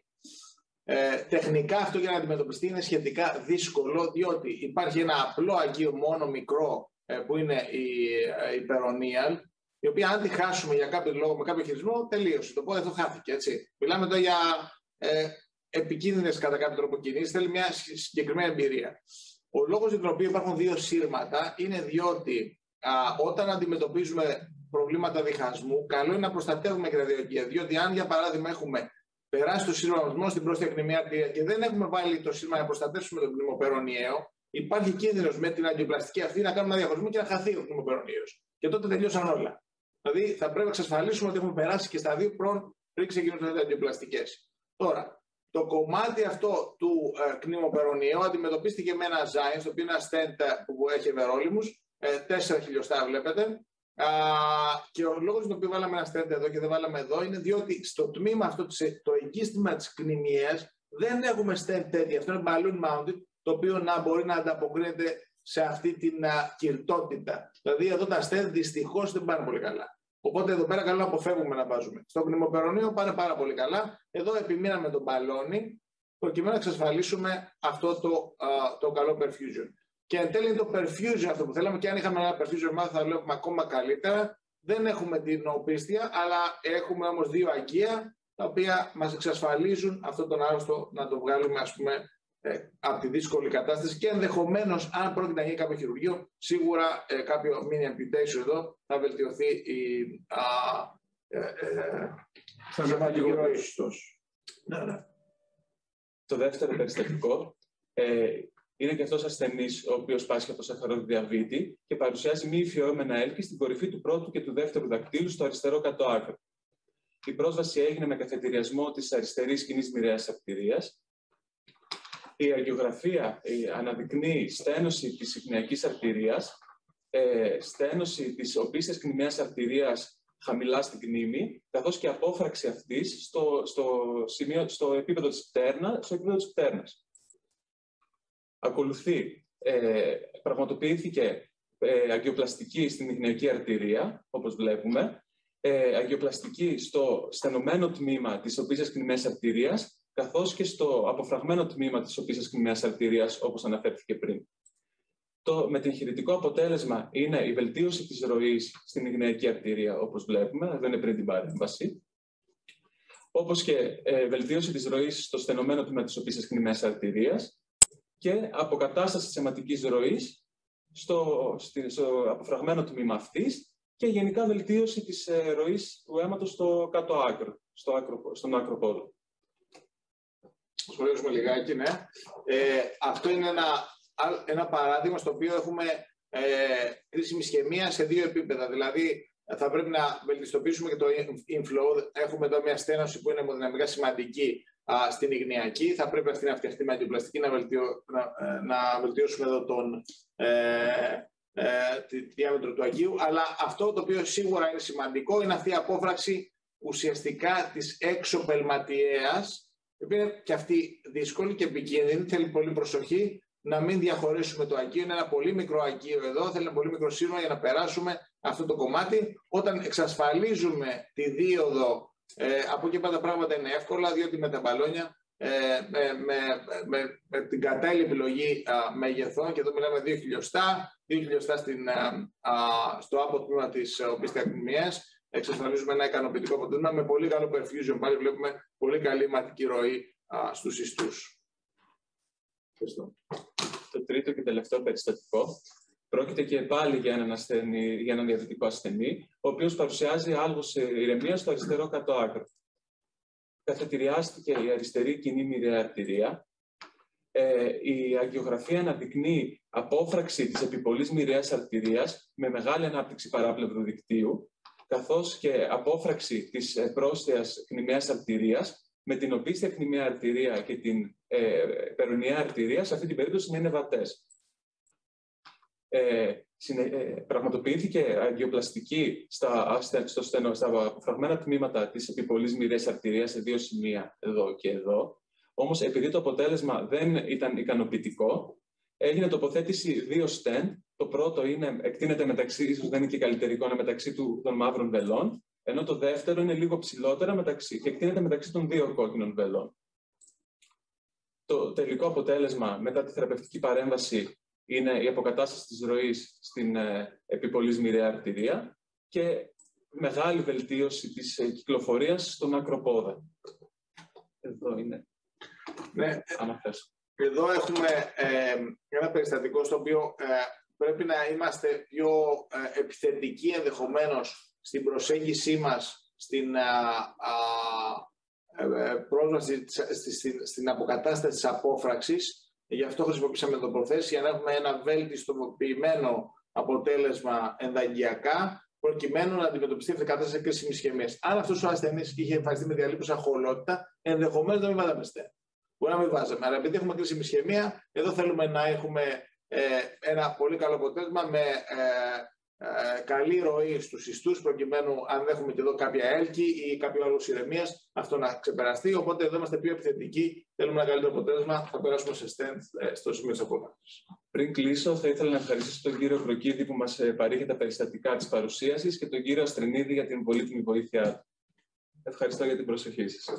A: Ε, τεχνικά αυτό για να αντιμετωπιστεί είναι σχετικά δύσκολο, διότι υπάρχει ένα απλό αγκείο μόνο μικρό ε, που είναι η, η peronial, η οποία αν τη χάσουμε για κάποιο λόγο με κάποιο χειρισμό τελείωσε. Το πόδι αυτό χάθηκε, έτσι. Μιλάμε εδώ για ε, επικίνδυνες κατά κάποιο τρόπο κινήσεις, θέλει μια συγκεκριμένη εμπειρία. Ο λόγος για τον οποίο υπάρχουν δύο σύρματα είναι διότι α, όταν αντιμετωπίζουμε προβλήματα διχασμού, καλό είναι να προστατεύουμε και τα δύο αγκία. Διότι αν για παράδειγμα έχουμε περάσει το σύρμα μόνο στην πρόσθεκνη μία αρτηρία και δεν έχουμε βάλει το σύρμα να προστατεύσουμε τον κνημοπερονιαίο, υπάρχει κίνδυνος με την αγγιοπλαστική αυτή να κάνουμε ένα διαχωρισμό και να χαθεί ο κνημοπερονιαίος. Και τότε τελειώσαν όλα. Δηλαδή θα πρέπει να εξασφαλίσουμε ότι έχουμε περάσει και στα δύο πριν ξεκινούν οι αγγιοπλαστικές. Τώρα, το κομμάτι αυτό του ε, κνημοπερονιαίου αντιμετωπίστηκε με ένα Ζάιν, στο οποίο είναι ένα στέντ που έχει ευερόλυμους, ε, τέσσερα χιλιοστά βλέπετε. Α, και ο λόγος για τον οποίο βάλαμε ένα στέντ εδώ και δεν βάλαμε εδώ είναι διότι στο τμήμα αυτό, το εγκύστημα της κνημιαίας, δεν έχουμε στέντ τέτοια. Αυτό είναι balloon mounted, το οποίο να μπορεί να ανταποκρίνεται σε αυτή την α, κυρτότητα. Δηλαδή εδώ τα στέντ δυστυχώς δεν πάνε πολύ καλά. Οπότε εδώ πέρα καλό να αποφεύγουμε να βάζουμε. Στο κνημοπερονιαίο πάνε πάρα πολύ καλά. Εδώ επιμείναμε τον μπαλόνι, προκειμένου να εξασφαλίσουμε αυτό το, α, το καλό perfusion. Και εν τέλει είναι το perfusion αυτό που θέλαμε, και αν είχαμε ένα perfusion μάθημα θα βλέπουμε ακόμα καλύτερα. Δεν έχουμε την οπίστια, αλλά έχουμε όμως δύο αγκία, τα οποία μας εξασφαλίζουν αυτόν τον άρρωστο να το βγάλουμε, ας πούμε, ε, από τη δύσκολη κατάσταση, και ενδεχομένως, αν πρόκειται να γίνει κάποιο χειρουργείο, σίγουρα ε, κάποιο mini amputation εδώ θα βελτιωθεί η. Α, ε, ε,
C: θα είναι λίγο
A: ναι, ναι.
D: Το δεύτερο περιστατικό ε, είναι και αυτός ασθενής, ο οποίος πάσχει από σαχαροδιαβήτη και παρουσιάζει μη υφιόμενα έλκη στην κορυφή του πρώτου και του δεύτερου δακτύλου στο αριστερό κάτω άκρο. Η πρόσβαση έγινε με καθετηριασμό της αριστερής κοινής μοιραίας αρτηρίας. Η αγγιογραφία αναδεικνύει στένωση της ικνιακής αρτηρίας, ε, στένωση της οπίστιας κνημιαίας αρτηρίας χαμηλά στην κνήμη, καθώς και απόφραξη αυτής στο, στο, σημείο, στο επίπεδο της πτέρνα, στο επίπεδο της πτέρνας. Ακολουθεί, ε, πραγματοποιήθηκε ε, αγγιοπλαστική στην ικνιακή αρτηρία, όπως βλέπουμε, ε, αγγιοπλαστική στο στενωμένο τμήμα της οπίστιας κνημιαίας αρτηρίας, καθώς και στο αποφραγμένο τμήμα της οπίστιας κνημιαίας αρτηρίας, όπως αναφέρθηκε πριν. Το μετεγχειρητικό αποτέλεσμα είναι η βελτίωση της ροής στην ικνιακή αρτηρία, όπως βλέπουμε, εδώ είναι πριν την παρέμβαση, όπως και ε, βελτίωση της ροής στο στενωμένο τμήμα της οπίστιας κνημιαίας αρτηρίας και αποκατάσταση της αιματικής ροής στο, στο αποφραγμένο τμήμα αυτής και γενικά βελτίωση της ε, ροής του αίματος στο κάτω άκρο, στο άκρο, στον άκρο πόλο.
A: Σχολιάσουμε λιγάκι, ναι. Ε, αυτό είναι ένα, ένα παράδειγμα στο οποίο έχουμε ε, κρίσιμη ισχυμία σε δύο επίπεδα. Δηλαδή, θα πρέπει να βελτιστοποιήσουμε και το inflow. Έχουμε εδώ μια στένωση που είναι αιμοδυναμικά σημαντική α, στην ιγνιακή. Θα πρέπει αυτή να φτιαχτεί με αντιπλαστική, να, βελτιώ, να, να βελτιώσουμε εδώ τον, ε, ε, τη διάμετρο του αγκίου. Αλλά αυτό το οποίο σίγουρα είναι σημαντικό είναι αυτή η απόφραξη ουσιαστικά της έξω πελματιαίας, η οποία είναι και αυτή δύσκολη και επικίνδυνη, θέλει πολύ προσοχή να μην διαχωρίσουμε το αγγείο. Είναι ένα πολύ μικρό αγγείο εδώ, θέλει ένα πολύ μικρό σύρμα για να περάσουμε αυτό το κομμάτι. Όταν εξασφαλίζουμε τη δίωδο, ε, από εκεί πάντα πράγματα είναι εύκολα, διότι με τα μπαλόνια, ε, με, με, με, με την κατάλληλη επιλογή α, μεγεθών, και εδώ μιλάμε δύο χιλιοστά, δύο χιλιοστά στην, α, α, στο αποτμήμα της οπίστης ακτινομίας, εξασφαλίζουμε ένα ικανοποιητικό αποτέλεσμα με πολύ καλό perfusion. Πάλι βλέπουμε πολύ καλή ματική ροή α, στους ιστούς. Ευχαριστώ.
D: Το τρίτο και τελευταίο περιστατικό πρόκειται και πάλι για έναν, ασθενή, για έναν διαβητικό ασθενή, ο οποίος παρουσιάζει άλγος ηρεμίας στο αριστερό κάτω άκρο. Καθετηριάστηκε η αριστερή κοινή μοιραία αρτηρία. Ε, η αγγιογραφία αναδεικνύει απόφραξη της επιπολής μοιραίας αρτηρίας με μεγάλη ανάπτυξη παράπλευρου δικτύου, καθώς και απόφραξη της πρόσθεας κνημαίας αρτηρίας, με την οπίστια κνημαία αρτηρία και την ε, περονιαία αρτηρία σε αυτή την περίπτωση να είναι βατές. Ε, συνε, ε, πραγματοποιήθηκε αγγιοπλαστική στα, στο στενο, στα αποφραγμένα τμήματα της επιπολής μοιραίας αρτηρίας σε δύο σημεία, εδώ και εδώ. Όμως, επειδή το αποτέλεσμα δεν ήταν ικανοποιητικό, έγινε τοποθέτηση δύο stent. Το πρώτο είναι, εκτείνεται μεταξύ, ίσως δεν είναι και καλύτερη εικόνα, μεταξύ του, των μαύρων βελών, ενώ το δεύτερο είναι λίγο ψηλότερα μεταξύ, και εκτείνεται μεταξύ των δύο κόκκινων βελών. Το τελικό αποτέλεσμα μετά τη θεραπευτική παρέμβαση είναι η αποκατάσταση της ροής στην ε, επιπολής μοιραία αρτηρία και μεγάλη βελτίωση της ε, κυκλοφορίας στον ακροπόδα. Εδώ είναι.
A: Ναι.
D: Αναφέρω.
A: Εδώ έχουμε ε, ένα περιστατικό στο οποίο ε, πρέπει να είμαστε πιο ε, επιθετικοί ενδεχομένως στην προσέγγιση μας, στην α, α, πρόσβαση, στην, στην αποκατάσταση της απόφραξης. Γι' αυτό χρησιμοποιήσαμε τοποθέτηση για να έχουμε ένα βέλτιστοποιημένο αποτέλεσμα ενδαγγειακά, προκειμένου να αντιμετωπιστεί αυτή η κατάσταση κρίσιμης ισχυμίας. Αν αυτός ο ασθενής είχε εμφανιστεί με διαλείπουσα χολότητα, ενδεχομένως να μην βάζαμε στέν. Μπορεί να μην βάζαμε. Αλλά επειδή έχουμε κρίσιμη ισχυμία, εδώ θέλουμε να έχουμε ε, ένα πολύ καλό αποτέλεσμα με ε, ε, καλή ροή στους ιστούς, προκειμένου αν έχουμε και εδώ κάποια έλκη ή κάποιο άλλο ηρεμίας, αυτό να ξεπεραστεί. Οπότε εδώ είμαστε πιο επιθετικοί. Θέλουμε ένα καλύτερο αποτέλεσμα. Θα περάσουμε σε στέντ ε, στο σημείο της απόφασης.
D: Πριν κλείσω, θα ήθελα να ευχαριστήσω τον κύριο Κροκίδη που μας παρήχε τα περιστατικά της παρουσίασης και τον κύριο Αστρενίδη για την πολύτιμη βοήθειά του. Ευχαριστώ για την προσοχή σας.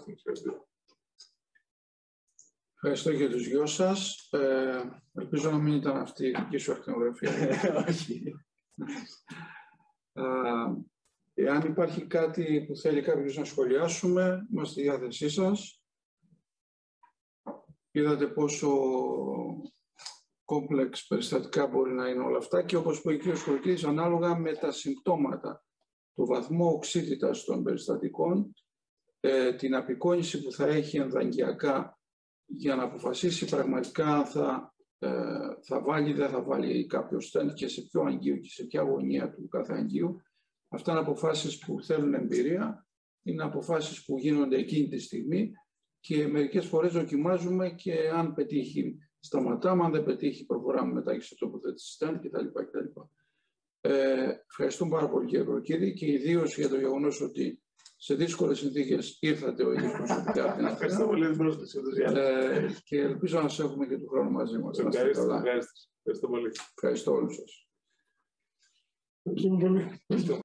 C: Ευχαριστώ για τους δυο σας. Ε, ελπίζω να μην ήταν αυτή η δική σου ακτινογραφία.
D: Όχι.
C: ε, εάν υπάρχει κάτι που θέλει κάποιος να σχολιάσουμε, είμαστε στη διάθεσή σας. Είδατε πόσο κόμπλεξ περιστατικά μπορεί να είναι όλα αυτά και όπως είπε ο κ. Σκορκίδης, ανάλογα με τα συμπτώματα, το βαθμό οξύτητας των περιστατικών, ε, την απεικόνιση που θα έχει ενδαγγειακά για να αποφασίσει πραγματικά αν θα, ε, θα βάλει ή δεν θα βάλει κάποιο στέντ και σε ποιο αγγείο και σε ποια γωνία του κάθε αγγείου. Αυτά είναι αποφάσεις που θέλουν εμπειρία, είναι αποφάσεις που γίνονται εκείνη τη στιγμή και μερικές φορές δοκιμάζουμε και αν πετύχει σταματάμε, αν δεν πετύχει προχωράμε μετά και σε τοποθέτηση στέντ κτλ. κτλ. Ε, ευχαριστούμε πάρα πολύ κύριε Κροκίδη και ιδίως για το γεγονός ότι σε δύσκολες συνθήκες ήρθατε ο ίδιος προσωπικά από την Αθήνα.
A: Ευχαριστώ πολύ την πρόσκληση.
C: Ε, και ελπίζω να σας έχουμε και του χρόνου μαζί μας.
A: Ευχαριστώ πολύ.
C: Ευχαριστώ όλους σας.
A: Ευχαριστώ πολύ.